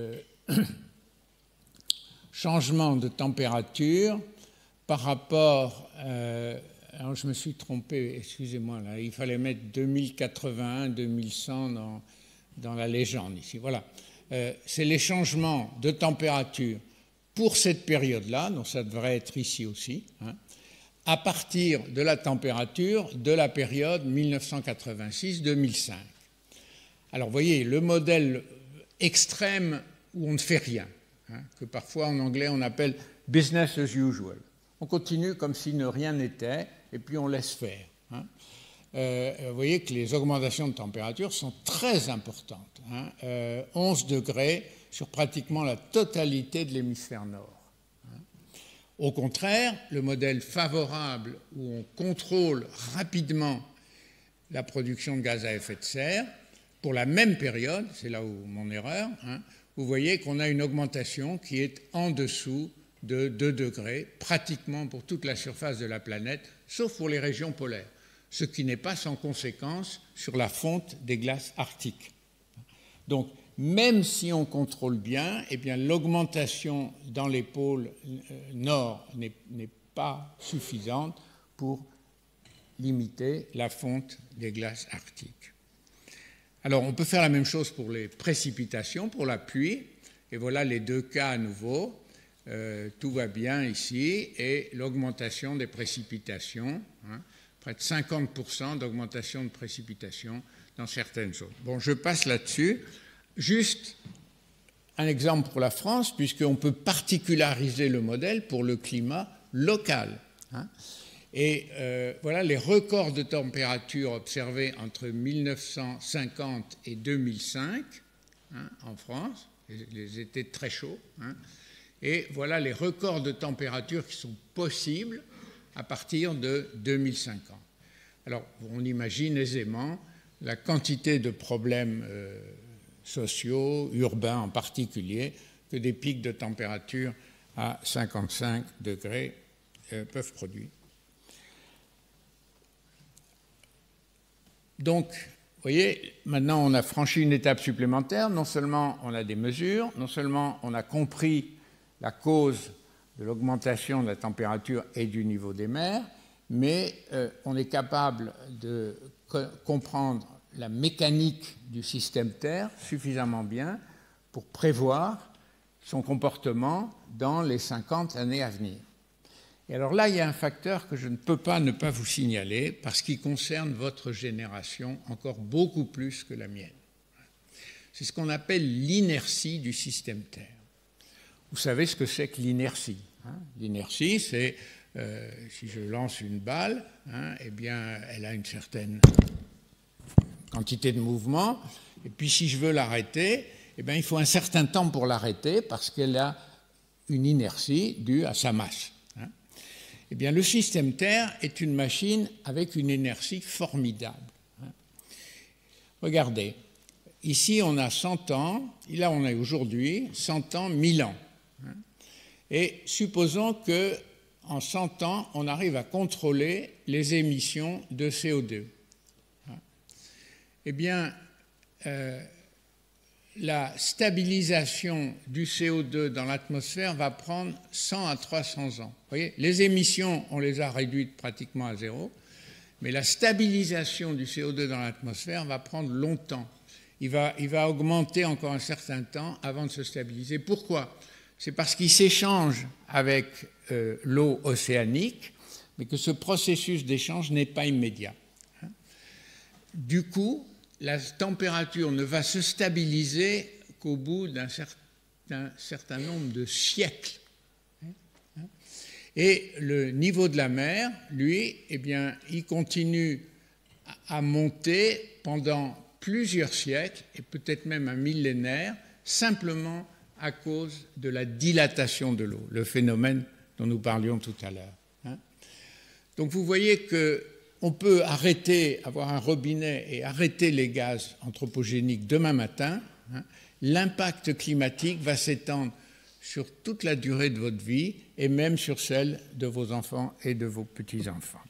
changements de température par rapport... alors je me suis trompé, excusez-moi, là, il fallait mettre 2081, 2100 dans la légende ici. Voilà, c'est les changements de température pour cette période-là, donc ça devrait être ici aussi, hein, à partir de la température de la période 1986-2005. Alors vous voyez, le modèle extrême où on ne fait rien, hein, que parfois en anglais on appelle business as usual. On continue comme si rien n'était, et puis on laisse faire. Hein. Vous voyez que les augmentations de température sont très importantes. Hein, 11 degrés sur pratiquement la totalité de l'hémisphère nord. Hein. Au contraire, le modèle favorable où on contrôle rapidement la production de gaz à effet de serre, pour la même période, c'est là où mon erreur, hein, vous voyez qu'on a une augmentation qui est en dessous de 2 degrés, pratiquement pour toute la surface de la planète, sauf pour les régions polaires, ce qui n'est pas sans conséquence sur la fonte des glaces arctiques. Donc, même si on contrôle bien, eh bien, l'augmentation dans les pôles nord n'est pas suffisante pour limiter la fonte des glaces arctiques. Alors, on peut faire la même chose pour les précipitations, pour la pluie, et voilà les 2 cas à nouveau. Tout va bien ici, et l'augmentation des précipitations, hein, près de 50% d'augmentation de précipitations dans certaines zones. Bon, je passe là-dessus. Juste un exemple pour la France, puisqu'on peut particulariser le modèle pour le climat local. Hein. Et voilà les records de température observés entre 1950 et 2005 hein, en France, les étés très chauds. Hein. Et voilà les records de température qui sont possibles à partir de 2050. Alors, on imagine aisément la quantité de problèmes sociaux, urbains en particulier, que des pics de température à 55 degrés peuvent produire. Donc, vous voyez, maintenant on a franchi une étape supplémentaire. Non seulement on a des mesures, non seulement on a compris la cause de l'augmentation de la température et du niveau des mers, mais on est capable de comprendre la mécanique du système Terre suffisamment bien pour prévoir son comportement dans les 50 années à venir. Et alors là, il y a un facteur que je ne peux pas ne pas vous signaler parce qu'il concerne votre génération encore beaucoup plus que la mienne. C'est ce qu'on appelle l'inertie du système Terre. Vous savez ce que c'est que l'inertie, hein? L'inertie, c'est si je lance une balle, hein, eh bien, elle a une certaine quantité de mouvement, et puis si je veux l'arrêter, eh bien, il faut un certain temps pour l'arrêter parce qu'elle a une inertie due à sa masse. Hein. Eh bien, le système Terre est une machine avec une inertie formidable. Hein. Regardez, ici on a 100 ans, et là on a aujourd'hui 100 ans, 1000 ans. Hein. Et supposons que en 100 ans, on arrive à contrôler les émissions de CO2. Eh bien, la stabilisation du CO2 dans l'atmosphère va prendre 100 à 300 ans. Vous voyez, les émissions, on les a réduites pratiquement à zéro, mais la stabilisation du CO2 dans l'atmosphère va prendre longtemps. Il va augmenter encore un certain temps avant de se stabiliser. Pourquoi ? C'est parce qu'il s'échange avec l'eau océanique, mais que ce processus d'échange n'est pas immédiat. Du coup, la température ne va se stabiliser qu'au bout d'un certain nombre de siècles. Et le niveau de la mer, lui, eh bien, il continue à monter pendant plusieurs siècles, et peut-être même un millénaire, simplement à cause de la dilatation de l'eau, le phénomène dont nous parlions tout à l'heure. Hein. Donc vous voyez qu'on peut avoir un robinet et arrêter les gaz anthropogéniques demain matin. Hein. L'impact climatique va s'étendre sur toute la durée de votre vie et même sur celle de vos enfants et de vos petits-enfants.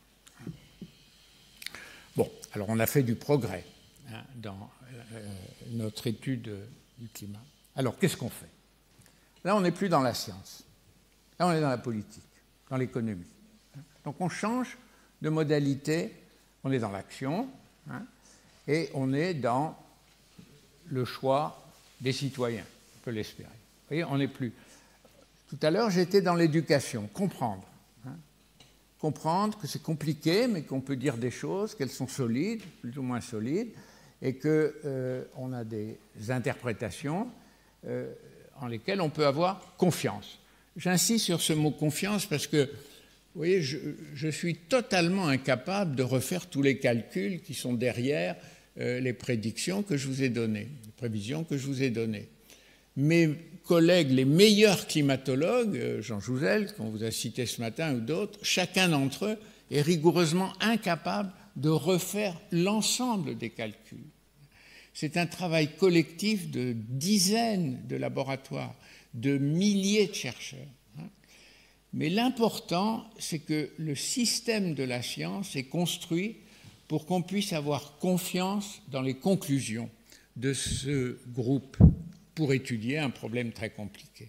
Bon, alors on a fait du progrès hein, dans notre étude du climat. Alors qu'est-ce qu'on fait ? Là, on n'est plus dans la science. Là, on est dans la politique, dans l'économie. Donc, on change de modalité. On est dans l'action hein, et on est dans le choix des citoyens, on peut l'espérer. Vous voyez, on n'est plus. Tout à l'heure, j'étais dans l'éducation, comprendre. Hein, comprendre que c'est compliqué, mais qu'on peut dire des choses, qu'elles sont solides, plus ou moins solides, et qu'on a des interprétations en lesquelles on peut avoir confiance. J'insiste sur ce mot confiance parce que, vous voyez, je suis totalement incapable de refaire tous les calculs qui sont derrière les prédictions que je vous ai données, les prévisions que je vous ai données. Mes collègues, les meilleurs climatologues, Jean Jouzel, qu'on vous a cité ce matin, ou d'autres, chacun d'entre eux est rigoureusement incapable de refaire l'ensemble des calculs. C'est un travail collectif de dizaines de laboratoires, de milliers de chercheurs. Mais l'important, c'est que le système de la science est construit pour qu'on puisse avoir confiance dans les conclusions de ce groupe pour étudier un problème très compliqué.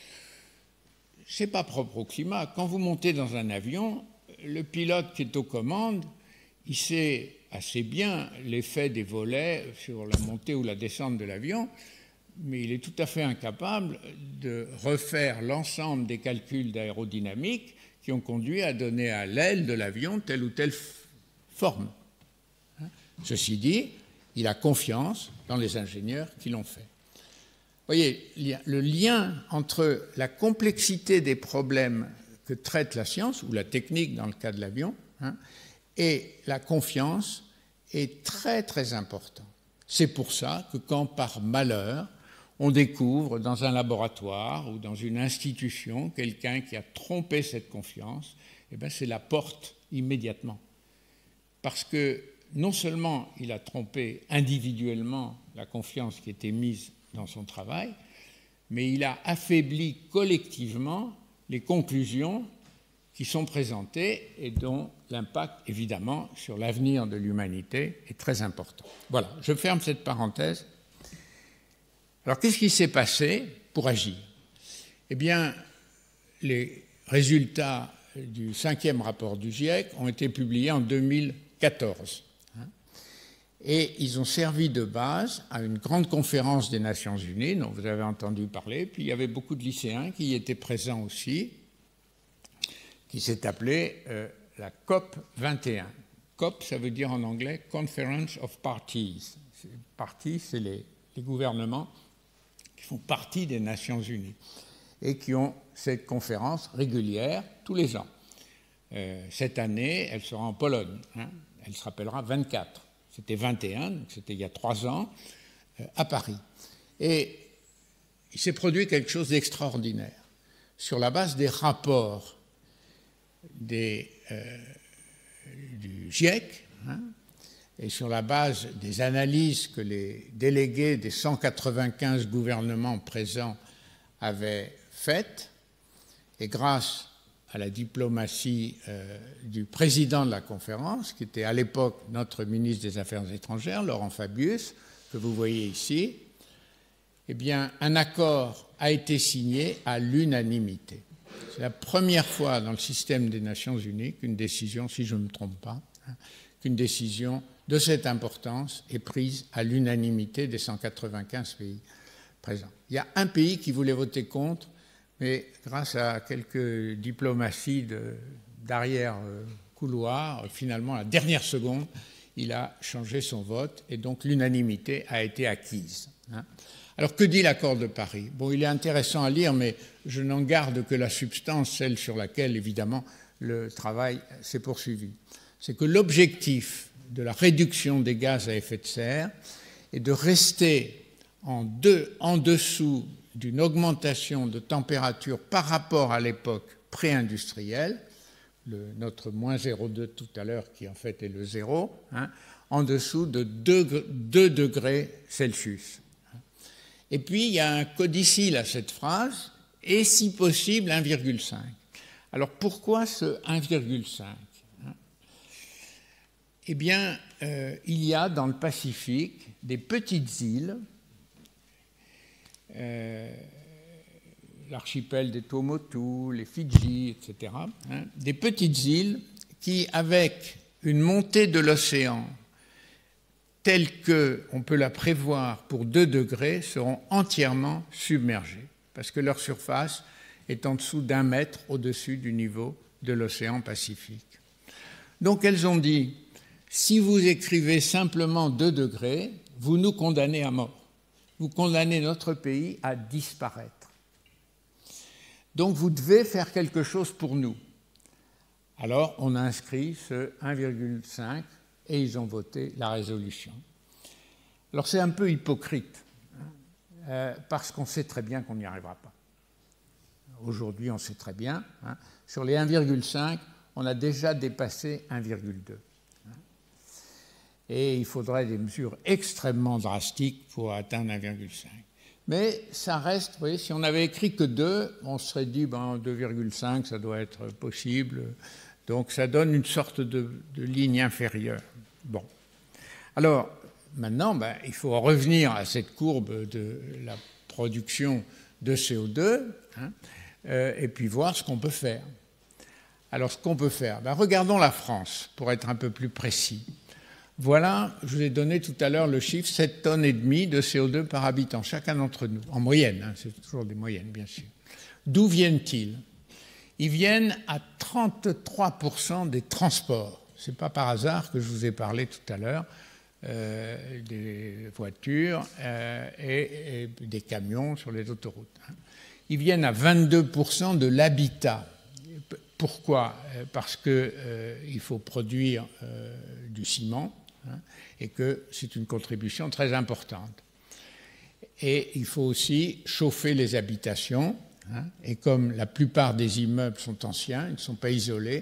Ce n'est pas propre au climat. Quand vous montez dans un avion, le pilote qui est aux commandes, il sait assez bien l'effet des volets sur la montée ou la descente de l'avion, mais il est tout à fait incapable de refaire l'ensemble des calculs d'aérodynamique qui ont conduit à donner à l'aile de l'avion telle ou telle forme. Ceci dit, il a confiance dans les ingénieurs qui l'ont fait. Vous voyez, le lien entre la complexité des problèmes que traite la science, ou la technique dans le cas de l'avion, et la confiance est très très important. C'est pour ça que quand par malheur, on découvre dans un laboratoire ou dans une institution quelqu'un qui a trompé cette confiance, eh bien c'est la porte immédiatement. Parce que non seulement il a trompé individuellement la confiance qui était mise dans son travail, mais il a affaibli collectivement les conclusions qui sont présentées et dont l'impact, évidemment, sur l'avenir de l'humanité est très important. Voilà, je ferme cette parenthèse. Alors, qu'est-ce qui s'est passé pour agir? Eh bien, les résultats du 5e rapport du GIEC ont été publiés en 2014. Et ils ont servi de base à une grande conférence des Nations Unies, dont vous avez entendu parler, puis il y avait beaucoup de lycéens qui y étaient présents aussi, qui s'est appelée la COP 21. COP, ça veut dire en anglais Conference of Parties. Parties, c'est les gouvernements qui font partie des Nations Unies et qui ont cette conférence régulière tous les ans. Cette année, elle sera en Pologne. Elle se rappellera 24. C'était 21, donc c'était il y a 3 ans, à Paris. Et il s'est produit quelque chose d'extraordinaire. Sur la base des rapports du GIEC, et sur la base des analyses que les délégués des 195 gouvernements présents avaient faites, et grâce à la diplomatie du président de la conférence, qui était à l'époque notre ministre des Affaires étrangères, Laurent Fabius, que vous voyez ici, eh bien, un accord a été signé à l'unanimité. C'est la première fois dans le système des Nations Unies qu'une décision, si je ne me trompe pas, qu'une décision de cette importance est prise à l'unanimité des 195 pays présents. Il y a un pays qui voulait voter contre, mais grâce à quelques diplomaties d'arrière-couloir, finalement, à la dernière seconde, il a changé son vote et donc l'unanimité a été acquise. Alors, que dit l'accord de Paris? Bon, il est intéressant à lire, mais je n'en garde que la substance, celle sur laquelle, évidemment, le travail s'est poursuivi. C'est que l'objectif de la réduction des gaz à effet de serre est de rester en dessous d'une augmentation de température par rapport à l'époque pré-industrielle, notre moins 0,2 tout à l'heure qui en fait est le 0, en dessous de 2 degrés Celsius. Et puis il y a un codicile à cette phrase, et si possible 1,5. Alors pourquoi ce 1,5 ? Eh bien, il y a dans le Pacifique des petites îles, l'archipel des Tuamotu, les Fidji, etc., des petites îles qui, avec une montée de l'océan telle qu'on peut la prévoir pour 2 degrés, seront entièrement submergées, parce que leur surface est en dessous d'1 mètre au-dessus du niveau de l'océan Pacifique. Donc elles ont dit, si vous écrivez simplement 2 degrés, vous nous condamnez à mort. Vous condamnez notre pays à disparaître. Donc vous devez faire quelque chose pour nous. Alors on a inscrit ce 1,5 et ils ont voté la résolution. Alors c'est un peu hypocrite, parce qu'on sait très bien qu'on n'y arrivera pas. Aujourd'hui on sait très bien, sur les 1,5, on a déjà dépassé 1,2. Et il faudrait des mesures extrêmement drastiques pour atteindre 1,5. Mais ça reste, vous voyez, si on avait écrit que 2, on se serait dit, 2,5, ça doit être possible. Donc ça donne une sorte de ligne inférieure. Bon. Alors, maintenant, il faut revenir à cette courbe de la production de CO2, et puis voir ce qu'on peut faire. Alors, ce qu'on peut faire, regardons la France, pour être un peu plus précis. Voilà, je vous ai donné tout à l'heure le chiffre, 7,5 tonnes de CO2 par habitant, chacun d'entre nous, en moyenne, c'est toujours des moyennes, bien sûr. D'où viennent-ils? Ils viennent à 33% des transports. Ce n'est pas par hasard que je vous ai parlé tout à l'heure des voitures et des camions sur les autoroutes. Ils viennent à 22% de l'habitat. Pourquoi? Parce qu'il faut produire du ciment, et que c'est une contribution très importante. Et il faut aussi chauffer les habitations, et comme la plupart des immeubles sont anciens, ils ne sont pas isolés,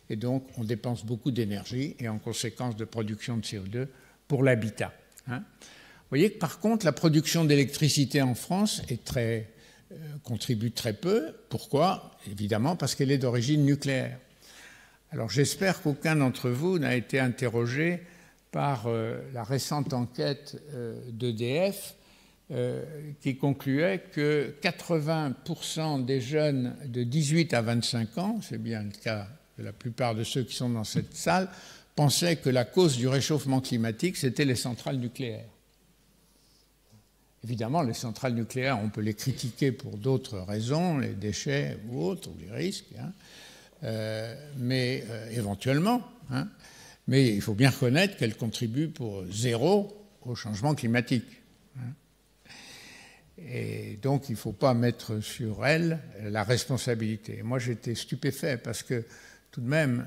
et donc on dépense beaucoup d'énergie et en conséquence de production de CO2 pour l'habitat. Hein. Vous voyez que par contre la production d'électricité en France contribue très peu. Pourquoi? Évidemment parce qu'elle est d'origine nucléaire. Alors j'espère qu'aucun d'entre vous n'a été interrogé par la récente enquête d'EDF qui concluait que 80% des jeunes de 18 à 25 ans, c'est bien le cas de la plupart de ceux qui sont dans cette salle, pensaient que la cause du réchauffement climatique, c'était les centrales nucléaires. Évidemment, les centrales nucléaires, on peut les critiquer pour d'autres raisons, les déchets ou autres, ou les risques, hein, mais éventuellement. Hein, mais il faut bien reconnaître qu'elles contribuent pour zéro au changement climatique. Hein. Et donc, il ne faut pas mettre sur elles la responsabilité. Moi, j'étais stupéfait parce que tout de même,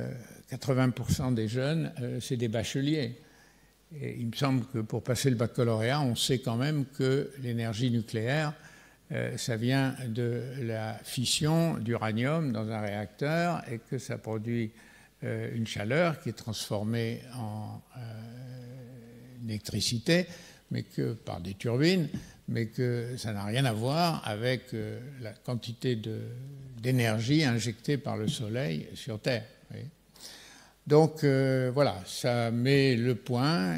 80% des jeunes, c'est des bacheliers. Et il me semble que pour passer le baccalauréat, on sait quand même que l'énergie nucléaire, ça vient de la fission d'uranium dans un réacteur et que ça produit une chaleur qui est transformée en électricité, mais que par des turbines, mais que ça n'a rien à voir avec la quantité d'énergie injectée par le Soleil sur Terre. Oui. Donc voilà, ça met le point,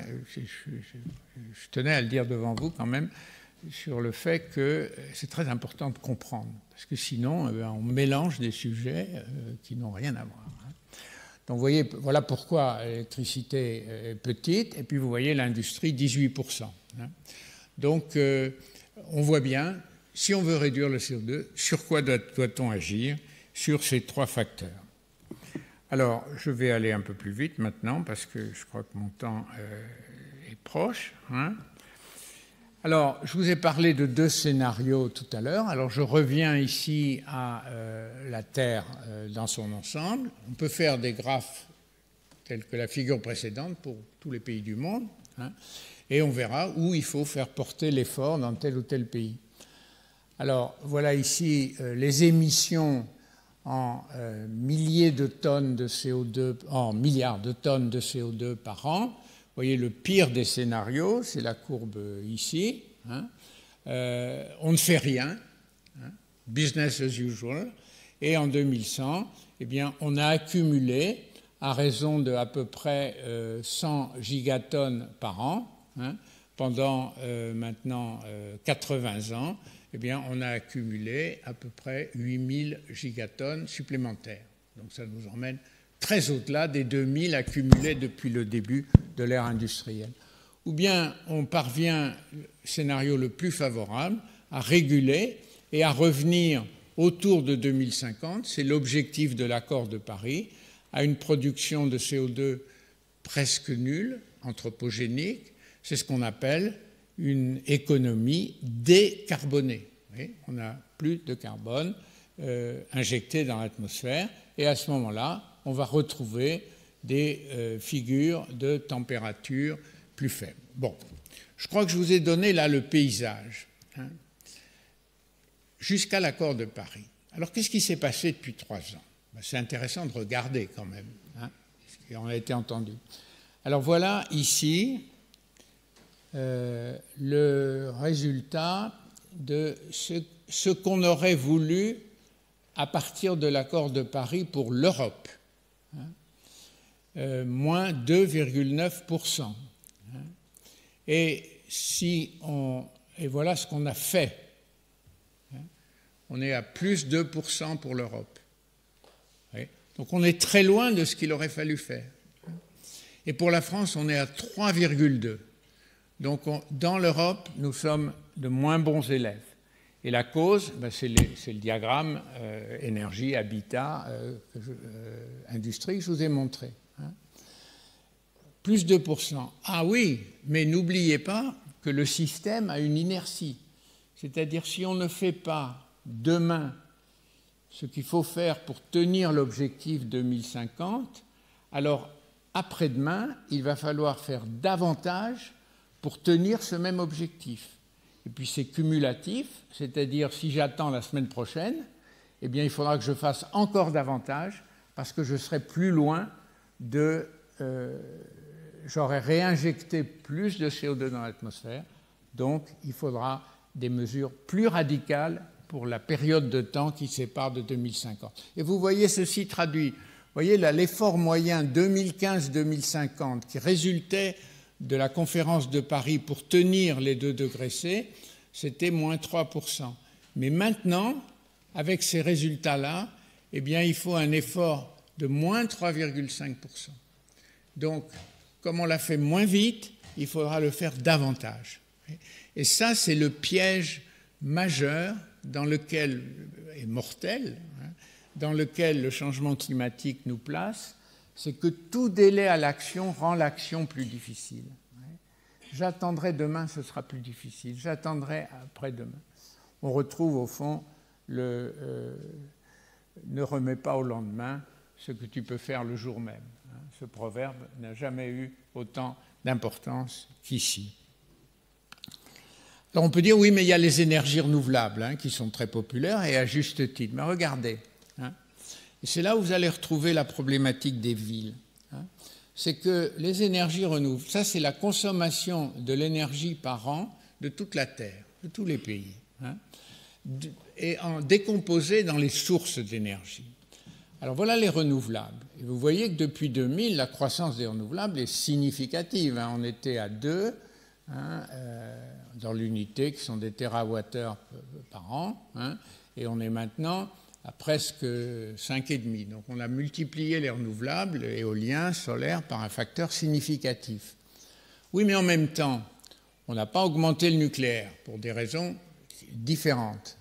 je tenais à le dire devant vous quand même, sur le fait que c'est très important de comprendre, parce que sinon on mélange des sujets qui n'ont rien à voir. Hein. Donc vous voyez, voilà pourquoi l'électricité est petite, et puis vous voyez l'industrie 18%. Hein. Donc on voit bien, si on veut réduire le CO2, sur quoi doit-on agir? Sur ces trois facteurs. Alors, je vais aller un peu plus vite maintenant, parce que je crois que mon temps est proche. Hein. Alors, je vous ai parlé de deux scénarios tout à l'heure. Alors, je reviens ici à la Terre dans son ensemble. On peut faire des graphes tels que la figure précédente pour tous les pays du monde, hein, et on verra où il faut faire porter l'effort dans tel ou tel pays. Alors, voilà ici les émissions en milliers de tonnes de CO2, en milliards de tonnes de CO2 par an. Vous voyez, le pire des scénarios, c'est la courbe ici. Hein. On ne fait rien, hein, business as usual. Et en 2100, eh bien, on a accumulé, à raison de à peu près 100 gigatonnes par an, hein, pendant maintenant 80 ans, eh bien, on a accumulé à peu près 8000 gigatonnes supplémentaires. Donc ça nous emmène très au-delà des 2000 accumulés depuis le début de l'ère industrielle. Ou bien on parvient, scénario le plus favorable, à réguler et à revenir autour de 2050, c'est l'objectif de l'accord de Paris, à une production de CO2 presque nulle, anthropogénique. C'est ce qu'on appelle une économie décarbonée. Oui, on n'a plus de carbone injecté dans l'atmosphère et à ce moment-là, on va retrouver des figures de température plus faibles. Bon, je crois que je vous ai donné là le paysage, hein, jusqu'à l'accord de Paris. Alors, qu'est-ce qui s'est passé depuis 3 ans? Ben, c'est intéressant de regarder quand même, hein, ce qui en a été entendu. Alors voilà ici le résultat de ce qu'on aurait voulu à partir de l'accord de Paris pour l'Europe, hein, moins 2,9%. Hein, et voilà ce qu'on a fait. Hein, on est à plus 2% pour l'Europe. Oui, donc on est très loin de ce qu'il aurait fallu faire. Et pour la France, on est à 3,2%. Donc, dans l'Europe, nous sommes de moins bons élèves. Et la cause, ben, c'est le diagramme énergie, habitat, industrie que je vous ai montré. Hein. Plus 2%. Ah oui, mais n'oubliez pas que le système a une inertie. C'est-à-dire, si on ne fait pas demain ce qu'il faut faire pour tenir l'objectif 2050, alors après-demain, il va falloir faire davantage pour tenir ce même objectif. Et puis c'est cumulatif, c'est-à-dire si j'attends la semaine prochaine, eh bien il faudra que je fasse encore davantage parce que je serai plus loin de... j'aurai réinjecté plus de CO2 dans l'atmosphère, donc il faudra des mesures plus radicales pour la période de temps qui sépare de 2050. Et vous voyez ceci traduit. Vous voyez là l'effort moyen 2015-2050 qui résultait de la conférence de Paris pour tenir les 2 degrés C, c'était moins 3%. Mais maintenant, avec ces résultats-là, eh bien, il faut un effort de moins 3,5%. Donc, comme on l'a fait moins vite, il faudra le faire davantage. Et ça, c'est le piège majeur dans lequel, et mortel, dans lequel le changement climatique nous place, c'est que tout délai à l'action rend l'action plus difficile. J'attendrai demain, ce sera plus difficile. J'attendrai après-demain. On retrouve au fond ne remets pas au lendemain ce que tu peux faire le jour même. Ce proverbe n'a jamais eu autant d'importance qu'ici. Alors on peut dire, oui, mais il y a les énergies renouvelables qui sont très populaires et à juste titre. Mais regardez, et c'est là où vous allez retrouver la problématique des villes. C'est que les énergies renouvelables, ça c'est la consommation de l'énergie par an de toute la Terre, de tous les pays, et décomposée dans les sources d'énergie. Alors voilà les renouvelables. Et vous voyez que depuis 2000, la croissance des renouvelables est significative. On était à 2 dans l'unité qui sont des térawattheures par an, et on est maintenant à presque 5,5. Donc on a multiplié les renouvelables, éoliens, solaires, par un facteur significatif. Oui, mais en même temps, on n'a pas augmenté le nucléaire pour des raisons différentes.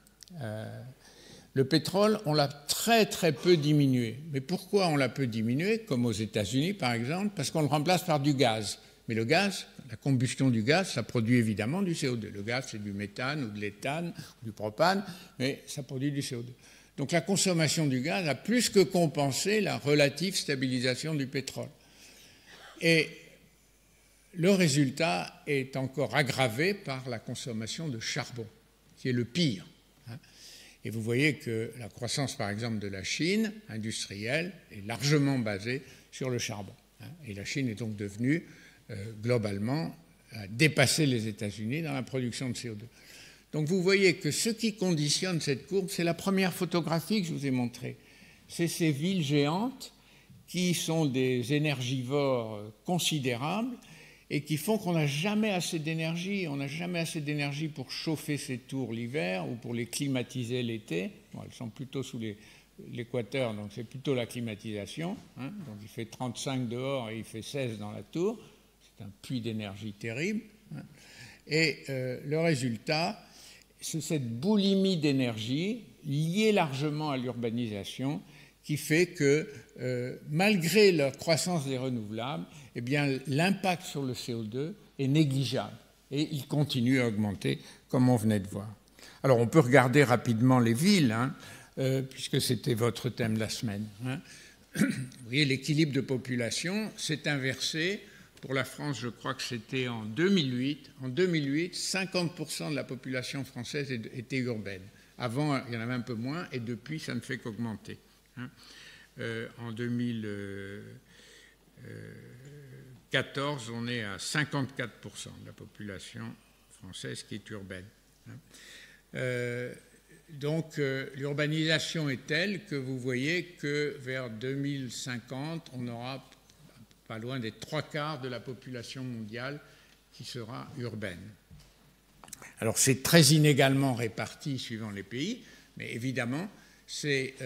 Le pétrole, on l'a très très peu diminué. Mais pourquoi on l'a peu diminué, comme aux États-Unis par exemple? Parce qu'on le remplace par du gaz. Mais le gaz, la combustion du gaz, ça produit évidemment du CO2. Le gaz, c'est du méthane ou de l'éthane ou du propane, mais ça produit du CO2. Donc la consommation du gaz a plus que compensé la relative stabilisation du pétrole. Et le résultat est encore aggravé par la consommation de charbon, qui est le pire. Et vous voyez que la croissance, par exemple, de la Chine industrielle est largement basée sur le charbon. Et la Chine est donc devenue, globalement, à dépasser les États-Unis dans la production de CO2. Donc vous voyez que ce qui conditionne cette courbe, c'est la première photographie que je vous ai montrée. C'est ces villes géantes qui sont des énergivores considérables et qui font qu'on n'a jamais assez d'énergie. On n'a jamais assez d'énergie pour chauffer ces tours l'hiver ou pour les climatiser l'été. Bon, elles sont plutôt sous l'équateur, donc c'est plutôt la climatisation. Donc il fait 35 dehors et il fait 16 dans la tour. C'est un puits d'énergie terrible. Et le résultat, c'est cette boulimie d'énergie liée largement à l'urbanisation qui fait que, malgré la croissance des renouvelables, eh bien, l'impact sur le CO2 est négligeable et il continue à augmenter, comme on venait de voir. Alors, on peut regarder rapidement les villes, puisque c'était votre thème de la semaine. Vous voyez, l'équilibre de population s'est inversé. Pour la France, je crois que c'était en 2008. En 2008, 50% de la population française était urbaine. Avant, il y en avait un peu moins, et depuis, ça ne fait qu'augmenter. En 2014, on est à 54% de la population française qui est urbaine. Donc, l'urbanisation est telle que vous voyez que vers 2050, on aura pas loin des 3/4 de la population mondiale qui sera urbaine. Alors c'est très inégalement réparti suivant les pays, mais évidemment c'est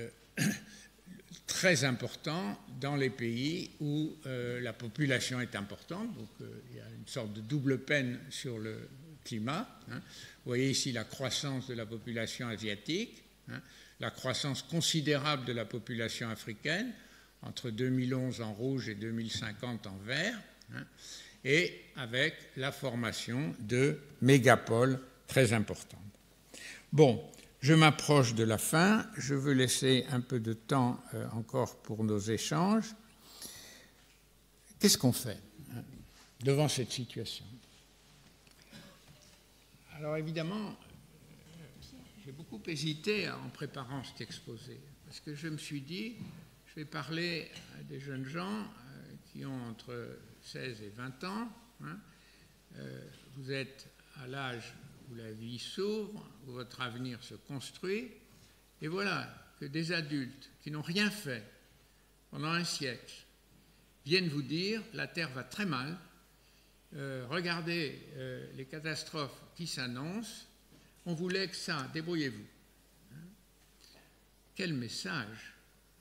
très important dans les pays où la population est importante, donc il y a une sorte de double peine sur le climat. Vous voyez ici la croissance de la population asiatique, la croissance considérable de la population africaine, entre 2011 en rouge et 2050 en vert, et avec la formation de mégapoles très importantes. Bon, je m'approche de la fin, je veux laisser un peu de temps encore pour nos échanges. Qu'est-ce qu'on fait devant cette situation? Alors évidemment, j'ai beaucoup hésité en préparant cet exposé, parce que je me suis dit, je vais parler à des jeunes gens qui ont entre 16 et 20 ans. Hein. Vous êtes à l'âge où la vie s'ouvre, où votre avenir se construit, et voilà que des adultes qui n'ont rien fait pendant un siècle viennent vous dire « la Terre va très mal, regardez les catastrophes qui s'annoncent, on vous lègue ça, débrouillez-vous ». Quel message!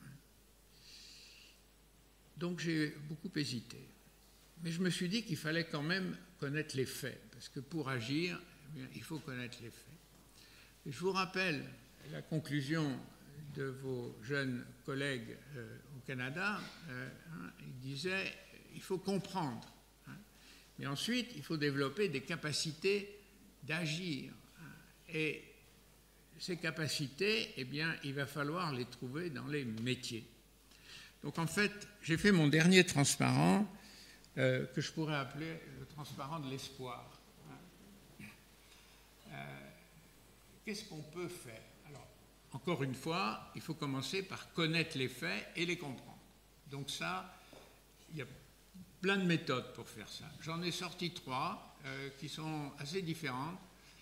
Donc j'ai beaucoup hésité. Mais je me suis dit qu'il fallait quand même connaître les faits, parce que pour agir, eh bien, il faut connaître les faits. Et je vous rappelle la conclusion de vos jeunes collègues au Canada. Ils disaient il faut comprendre, mais ensuite il faut développer des capacités d'agir. Et ces capacités, eh bien, il va falloir les trouver dans les métiers. Donc en fait, j'ai fait mon dernier transparent que je pourrais appeler le transparent de l'espoir. Qu'est-ce qu'on peut faire? Alors, encore une fois, il faut commencer par connaître les faits et les comprendre. Donc ça, il y a plein de méthodes pour faire ça. J'en ai sorti 3 qui sont assez différentes.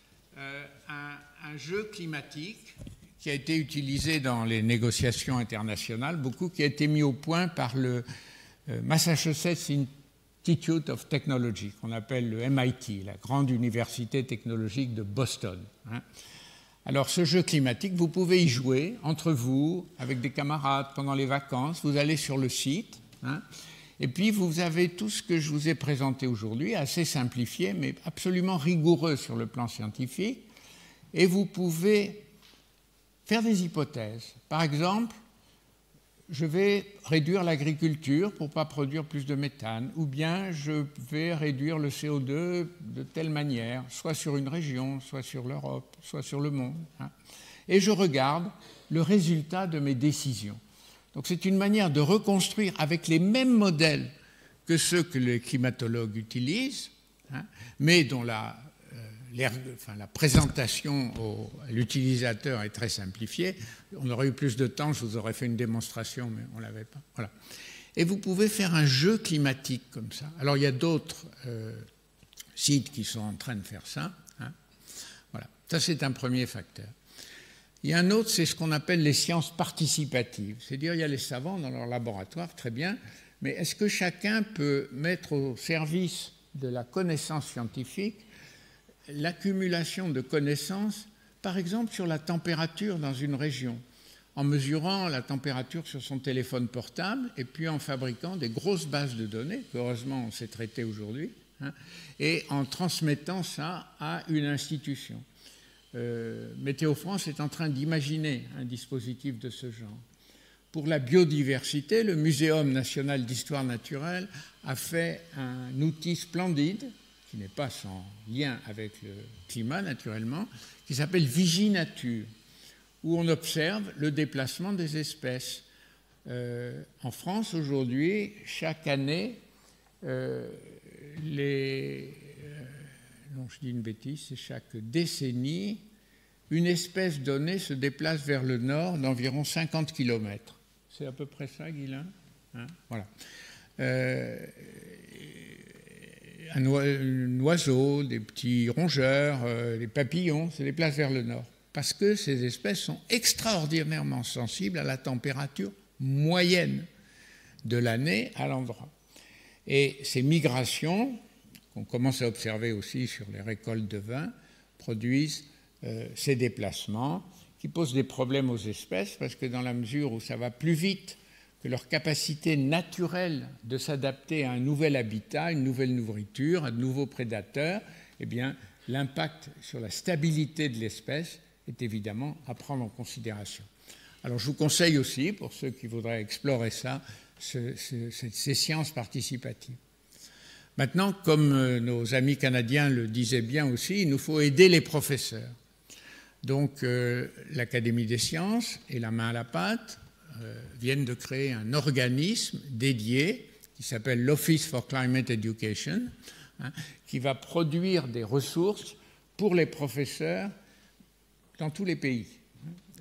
Un jeu climatique qui a été utilisé dans les négociations internationales, beaucoup, qui a été mis au point par le Massachusetts Institute of Technology, qu'on appelle le MIT, la grande université technologique de Boston. Alors ce jeu climatique, vous pouvez y jouer entre vous, avec des camarades, pendant les vacances. Vous allez sur le site, et puis vous avez tout ce que je vous ai présenté aujourd'hui, assez simplifié, mais absolument rigoureux sur le plan scientifique, et vous pouvez faire des hypothèses. Par exemple, je vais réduire l'agriculture pour ne pas produire plus de méthane, ou bien je vais réduire le CO2 de telle manière, soit sur une région, soit sur l'Europe, soit sur le monde. Et je regarde le résultat de mes décisions. Donc c'est une manière de reconstruire avec les mêmes modèles que ceux que les climatologues utilisent, mais dont la présentation à l'utilisateur est très simplifiée. On aurait eu plus de temps, je vous aurais fait une démonstration, mais on ne l'avait pas. Voilà. Et vous pouvez faire un jeu climatique comme ça. Alors il y a d'autres sites qui sont en train de faire ça. Voilà. Ça, c'est un premier facteur. Il y a un autre, c'est ce qu'on appelle les sciences participatives. C'est-à-dire, il y a les savants dans leur laboratoire, très bien, mais est-ce que chacun peut mettre au service de la connaissance scientifique l'accumulation de connaissances, par exemple sur la température dans une région, en mesurant la température sur son téléphone portable et puis en fabriquant des grosses bases de données, heureusement on sait traiter aujourd'hui, et en transmettant ça à une institution. Météo France est en train d'imaginer un dispositif de ce genre. Pour la biodiversité, le Muséum national d'histoire naturelle a fait un outil splendide, qui n'est pas sans lien avec le climat naturellement, qui s'appelle Viginature, où on observe le déplacement des espèces. En France, aujourd'hui, chaque année, non, je dis une bêtise, c'est chaque décennie, une espèce donnée se déplace vers le nord d'environ 50 km. C'est à peu près ça, Guylain, voilà. Un oiseau, des petits rongeurs, des papillons se déplacent vers le nord. Parce que ces espèces sont extraordinairement sensibles à la température moyenne de l'année à l'endroit. Et ces migrations, qu'on commence à observer aussi sur les récoltes de vin, produisent ces déplacements qui posent des problèmes aux espèces parce que dans la mesure où ça va plus vite que leur capacité naturelle de s'adapter à un nouvel habitat, une nouvelle nourriture, à de nouveaux prédateurs, eh bien, l'impact sur la stabilité de l'espèce est évidemment à prendre en considération. Alors je vous conseille aussi, pour ceux qui voudraient explorer ça, ces sciences participatives. Maintenant, comme nos amis canadiens le disaient bien aussi, il nous faut aider les professeurs. Donc l'Académie des sciences et la main à la pâte viennent de créer un organisme dédié qui s'appelle l'Office for Climate Education, qui va produire des ressources pour les professeurs dans tous les pays.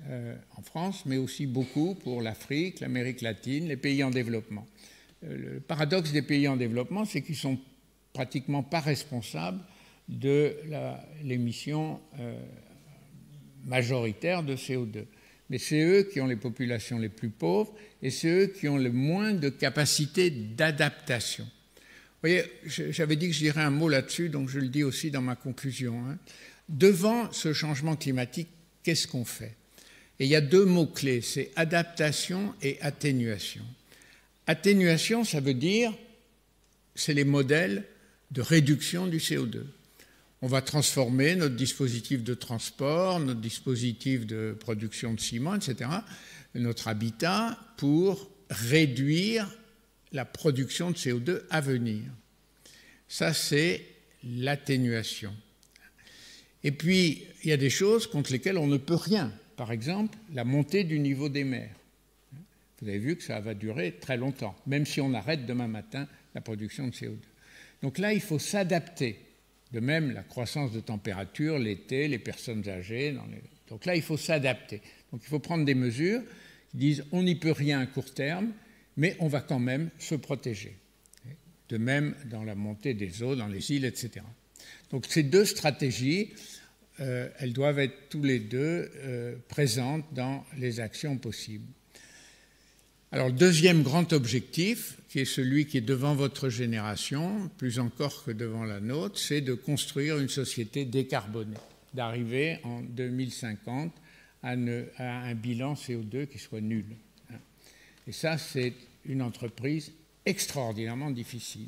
en France, mais aussi beaucoup pour l'Afrique, l'Amérique latine, les pays en développement. Le paradoxe des pays en développement, c'est qu'ils ne sont pratiquement pas responsables de l'émission majoritaire de CO2. Mais c'est eux qui ont les populations les plus pauvres et c'est eux qui ont le moins de capacité d'adaptation. Vous voyez, j'avais dit que je dirais un mot là-dessus, donc je le dis aussi dans ma conclusion. Devant ce changement climatique, qu'est-ce qu'on fait? Et il y a deux mots-clés, c'est adaptation et atténuation. Atténuation, ça veut dire, c'est les modèles de réduction du CO2. On va transformer notre dispositif de transport, notre dispositif de production de ciment, etc., notre habitat, pour réduire la production de CO2 à venir. Ça, c'est l'atténuation. Et puis, il y a des choses contre lesquelles on ne peut rien. Par exemple, la montée du niveau des mers. Vous avez vu que ça va durer très longtemps, même si on arrête demain matin la production de CO2. Donc là, il faut s'adapter. De même, la croissance de température, l'été, les personnes âgées. Donc là, il faut s'adapter. Donc il faut prendre des mesures qui disent on n'y peut rien à court terme, mais on va quand même se protéger. De même, dans la montée des eaux, dans les îles, etc. Donc ces deux stratégies, elles doivent être tous les deux présentes dans les actions possibles. Alors, le deuxième grand objectif, qui est celui qui est devant votre génération, plus encore que devant la nôtre, c'est de construire une société décarbonée, d'arriver en 2050 à un bilan CO2 qui soit nul. Et ça, c'est une entreprise extraordinairement difficile.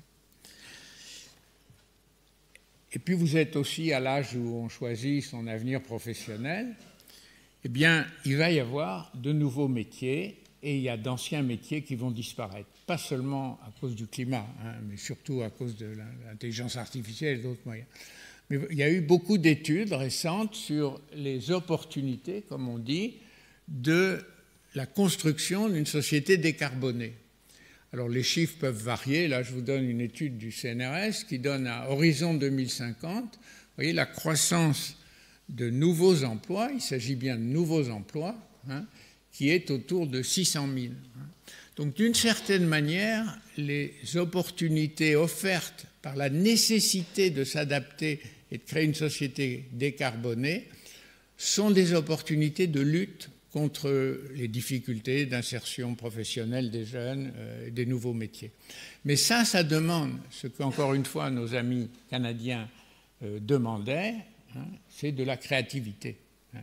Et puis, vous êtes aussi à l'âge où on choisit son avenir professionnel. Eh bien, il va y avoir de nouveaux métiers. Et il y a d'anciens métiers qui vont disparaître, pas seulement à cause du climat, mais surtout à cause de l'intelligence artificielle et d'autres moyens. Mais il y a eu beaucoup d'études récentes sur les opportunités, comme on dit, de la construction d'une société décarbonée. Alors les chiffres peuvent varier. Là, je vous donne une étude du CNRS qui donne à horizon 2050, vous voyez, la croissance de nouveaux emplois, il s'agit bien de nouveaux emplois, qui est autour de 600 000. Donc, d'une certaine manière, les opportunités offertes par la nécessité de s'adapter et de créer une société décarbonée sont des opportunités de lutte contre les difficultés d'insertion professionnelle des jeunes, des nouveaux métiers. Mais ça demande, ce qu'encore une fois nos amis canadiens demandaient, c'est de la créativité.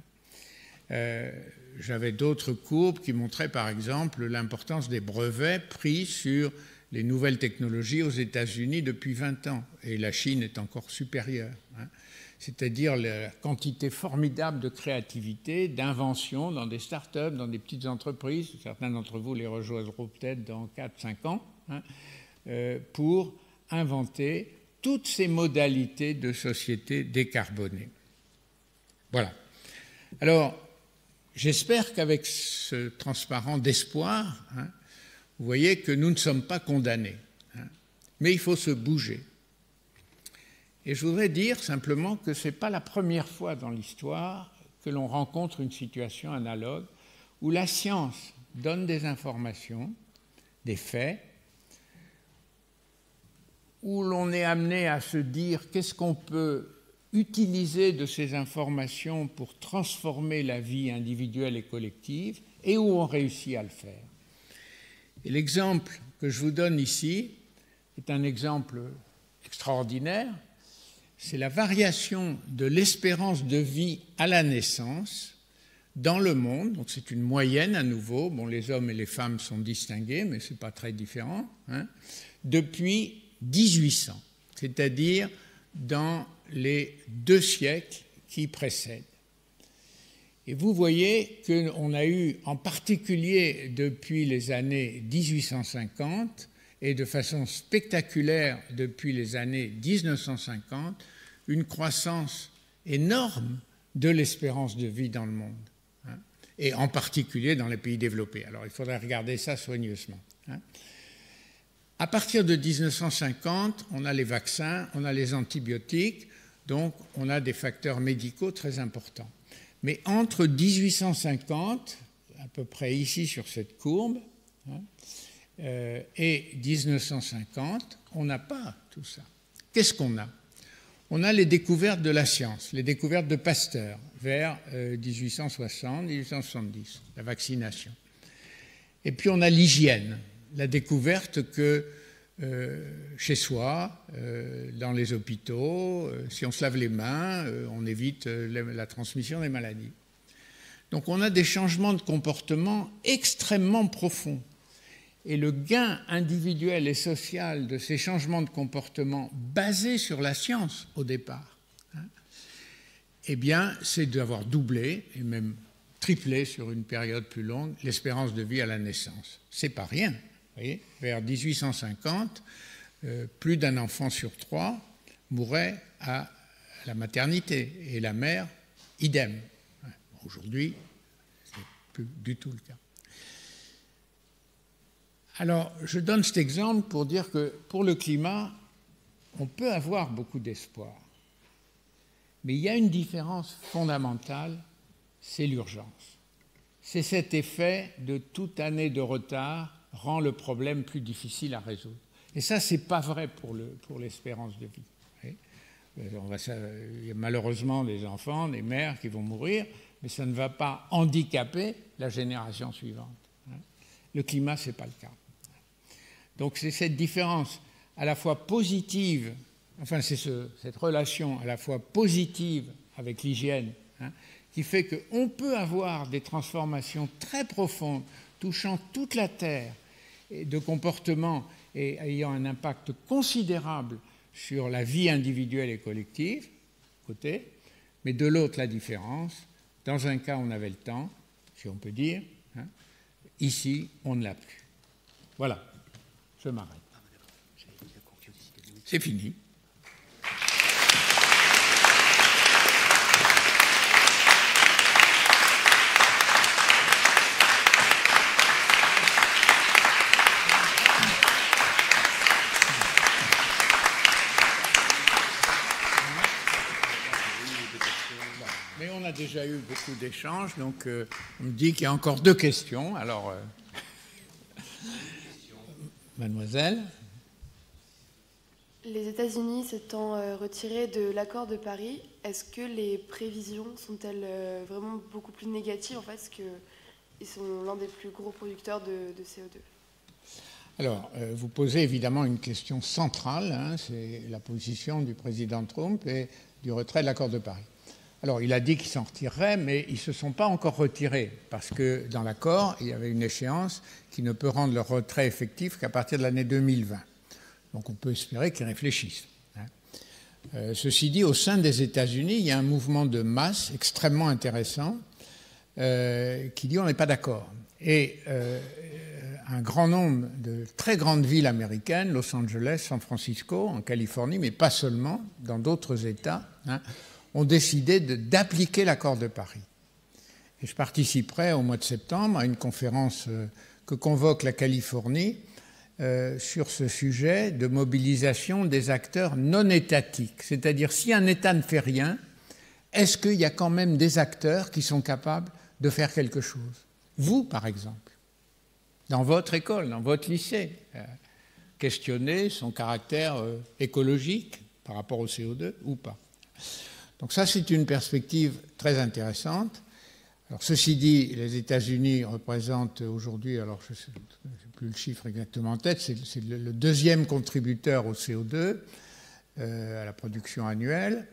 J'avais d'autres courbes qui montraient par exemple l'importance des brevets pris sur les nouvelles technologies aux États-Unis depuis 20 ans. Et la Chine est encore supérieure. C'est-à-dire la quantité formidable de créativité, d'invention dans des start-up, dans des petites entreprises. Certains d'entre vous les rejoindront peut-être dans 4-5 ans, pour inventer toutes ces modalités de société décarbonée. Voilà. Alors, j'espère qu'avec ce transparent d'espoir, vous voyez que nous ne sommes pas condamnés, mais il faut se bouger. Et je voudrais dire simplement que ce n'est pas la première fois dans l'histoire que l'on rencontre une situation analogue où la science donne des informations, des faits, où l'on est amené à se dire qu'est-ce qu'on peut utiliser de ces informations pour transformer la vie individuelle et collective, et où on réussit à le faire. Et l'exemple que je vous donne ici est un exemple extraordinaire. C'est la variation de l'espérance de vie à la naissance dans le monde. Donc c'est une moyenne à nouveau. Bon, les hommes et les femmes sont distingués, mais ce n'est pas très différent. Depuis 1800, c'est-à-dire dans les 2 siècles qui précèdent. Et vous voyez qu'on a eu, en particulier depuis les années 1850 et de façon spectaculaire depuis les années 1950, une croissance énorme de l'espérance de vie dans le monde, et en particulier dans les pays développés. Alors il faudrait regarder ça soigneusement. À partir de 1950, on a les vaccins, on a les antibiotiques, donc on a des facteurs médicaux très importants. Mais entre 1850, à peu près ici sur cette courbe, et 1950, on n'a pas tout ça. Qu'est-ce qu'on a? On a les découvertes de la science, les découvertes de Pasteur vers 1860-1870, la vaccination. Et puis on a l'hygiène, la découverte que chez soi, dans les hôpitaux, si on se lave les mains, on évite la transmission des maladies. Donc on a des changements de comportement extrêmement profonds. Et le gain individuel et social de ces changements de comportement basés sur la science au départ, eh bien, c'est d'avoir doublé et même triplé sur une période plus longue l'espérance de vie à la naissance. C'est pas rien. Vous voyez, vers 1850, plus d'un enfant sur 3 mourait à la maternité et la mère, idem. Aujourd'hui, c'est plus du tout le cas. Alors, je donne cet exemple pour dire que pour le climat, on peut avoir beaucoup d'espoir. Mais il y a une différence fondamentale, c'est l'urgence. C'est cet effet de toute année de retard rend le problème plus difficile à résoudre. Et ça, ce n'est pas vrai pour l'espérance de vie. Il y a malheureusement des enfants, des mères qui vont mourir, mais ça ne va pas handicaper la génération suivante. Le climat, ce n'est pas le cas. Donc c'est cette différence à la fois positive, enfin c'est cette relation à la fois positive avec l'hygiène, qui fait qu'on peut avoir des transformations très profondes touchant toute la Terre, et de comportements et ayant un impact considérable sur la vie individuelle et collective, côté, mais de l'autre la différence. Dans un cas, on avait le temps, si on peut dire. Ici, on ne l'a plus. Voilà, je m'arrête. C'est fini. Mais on a déjà eu beaucoup d'échanges, donc on me dit qu'il y a encore 2 questions. Alors, mademoiselle. Les États-Unis s'étant retirés de l'accord de Paris, est-ce que les prévisions sont-elles vraiment beaucoup plus négatives en fait, parce qu'ils sont l'un des plus gros producteurs de CO2 ? Alors, vous posez évidemment une question centrale, c'est la position du président Trump et du retrait de l'accord de Paris. Alors, il a dit qu'il s'en retirerait, mais ils ne se sont pas encore retirés, parce que dans l'accord, il y avait une échéance qui ne peut rendre leur retrait effectif qu'à partir de l'année 2020. Donc, on peut espérer qu'ils réfléchissent. Ceci dit, au sein des États-Unis, il y a un mouvement de masse extrêmement intéressant qui dit on n'est pas d'accord. Et un grand nombre de très grandes villes américaines, Los Angeles, San Francisco, en Californie, mais pas seulement, dans d'autres États, ont décidé d'appliquer l'accord de Paris. Et je participerai au mois de septembre à une conférence que convoque la Californie sur ce sujet de mobilisation des acteurs non étatiques. C'est-à-dire, si un État ne fait rien, est-ce qu'il y a quand même des acteurs qui sont capables de faire quelque chose? Vous, par exemple, dans votre école, dans votre lycée, questionner son caractère écologique par rapport au CO2 ou pas. Donc ça, c'est une perspective très intéressante. Alors, ceci dit, les États-Unis représentent aujourd'hui, alors je ne sais plus le chiffre exactement en tête, c'est le 2e contributeur au CO2, à la production annuelle.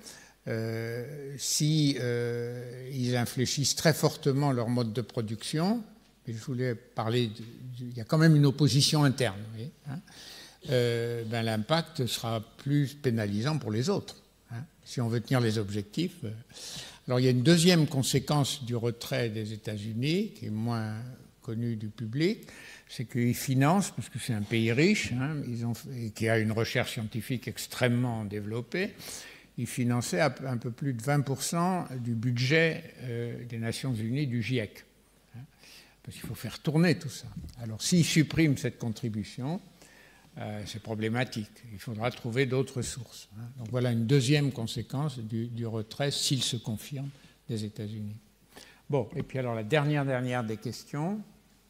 Si ils infléchissent très fortement leur mode de production, et je voulais parler, il y a quand même une opposition interne, vous voyez, ben, l'impact sera plus pénalisant pour les autres. Si on veut tenir les objectifs. Alors il y a une deuxième conséquence du retrait des États-Unis, qui est moins connue du public, c'est qu'ils financent, parce que c'est un pays riche, et qui a une recherche scientifique extrêmement développée, ils finançaient un peu plus de 20% du budget des Nations Unies, du GIEC. Parce qu'il faut faire tourner tout ça. Alors s'ils suppriment cette contribution, c'est problématique. Il faudra trouver d'autres sources. Donc voilà une deuxième conséquence du retrait, s'il se confirme, des États-Unis. Bon, et puis alors la dernière des questions,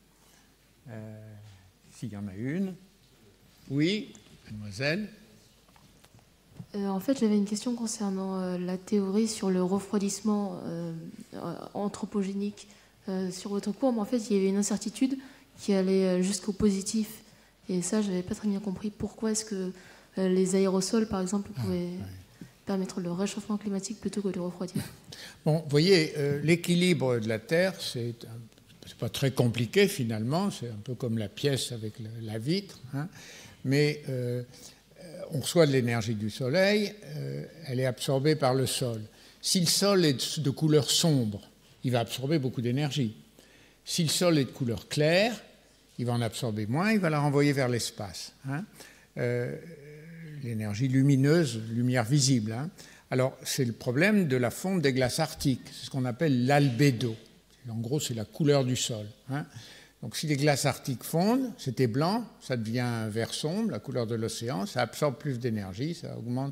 s'il y en a une. Oui, mademoiselle. En fait, j'avais une question concernant la théorie sur le refroidissement anthropogénique sur votre cours, mais en fait, il y avait une incertitude qui allait jusqu'au positif. Et ça, je n'avais pas très bien compris. Pourquoi est-ce que les aérosols, par exemple, pouvaient permettre le réchauffement climatique plutôt que de refroidir? Bon, vous voyez, l'équilibre de la Terre, c'est pas très compliqué finalement, c'est un peu comme la pièce avec la vitre, hein, mais on reçoit de l'énergie du soleil, elle est absorbée par le sol. Si le sol est de couleur sombre, il va absorber beaucoup d'énergie. Si le sol est de couleur claire, il va en absorber moins, il va la renvoyer vers l'espace. Hein. L'énergie lumineuse, lumière visible. Hein. Alors, c'est le problème de la fonte des glaces arctiques, c'est ce qu'on appelle l'albédo. En gros, c'est la couleur du sol. Hein. Donc, si les glaces arctiques fondent, c'était blanc, ça devient vert sombre, la couleur de l'océan, ça absorbe plus d'énergie, ça augmente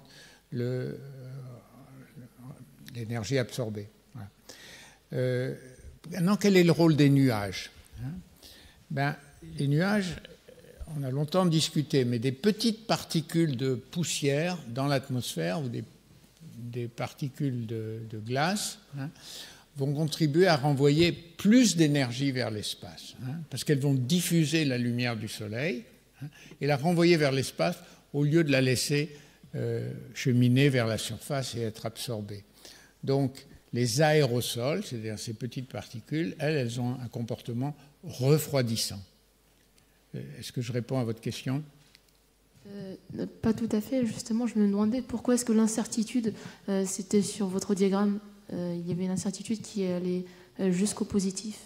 l'énergie absorbée. Voilà. Maintenant, quel est le rôle des nuages? Ben, les nuages, on a longtemps discuté, mais des petites particules de poussière dans l'atmosphère ou des particules de glace vont contribuer à renvoyer plus d'énergie vers l'espace, parce qu'elles vont diffuser la lumière du soleil et la renvoyer vers l'espace au lieu de la laisser cheminer vers la surface et être absorbée. Donc, les aérosols, c'est-à-dire ces petites particules, elles ont un comportement refroidissant. Est-ce que je réponds à votre question? Pas tout à fait. Justement, je me demandais pourquoi est-ce que l'incertitude, c'était sur votre diagramme, il y avait une incertitude qui allait jusqu'au positif.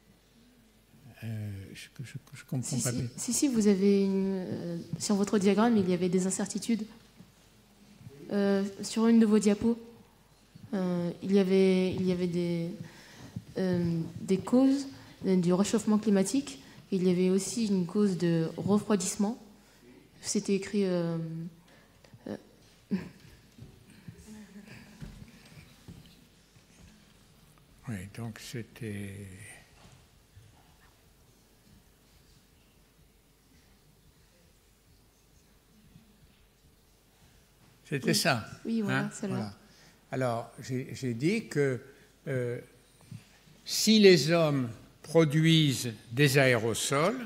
Je comprends pas bien. Si, vous avez sur votre diagramme, il y avait des incertitudes. Sur une de vos diapos, il y avait des causes du réchauffement climatique. Il y avait aussi une cause de refroidissement. C'était écrit... Oui, donc c'était... C'était ça. Oui, voilà, celle-là. Voilà. Alors, j'ai dit que si les hommes produisent des aérosols,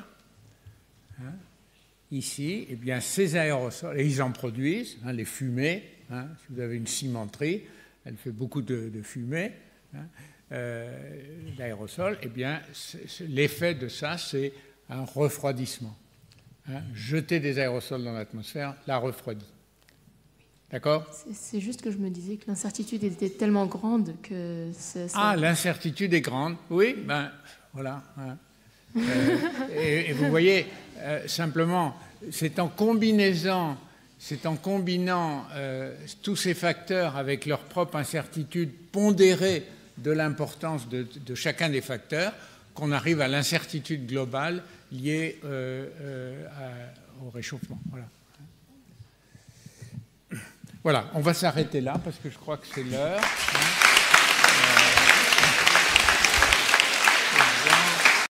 ici, eh bien ces aérosols, et ils en produisent, les fumées, si vous avez une cimenterie, elle fait beaucoup de fumée, d'aérosols, eh bien l'effet de ça, c'est un refroidissement. Jeter des aérosols dans l'atmosphère la refroidit. D'accord? C'est juste que je me disais que l'incertitude était tellement grande que... l'incertitude est grande, oui, ben voilà. Et vous voyez, simplement, c'est en combinant tous ces facteurs avec leur propre incertitude pondérée de l'importance de chacun des facteurs qu'on arrive à l'incertitude globale liée au réchauffement. Voilà. Voilà, on va s'arrêter là parce que je crois que c'est l'heure.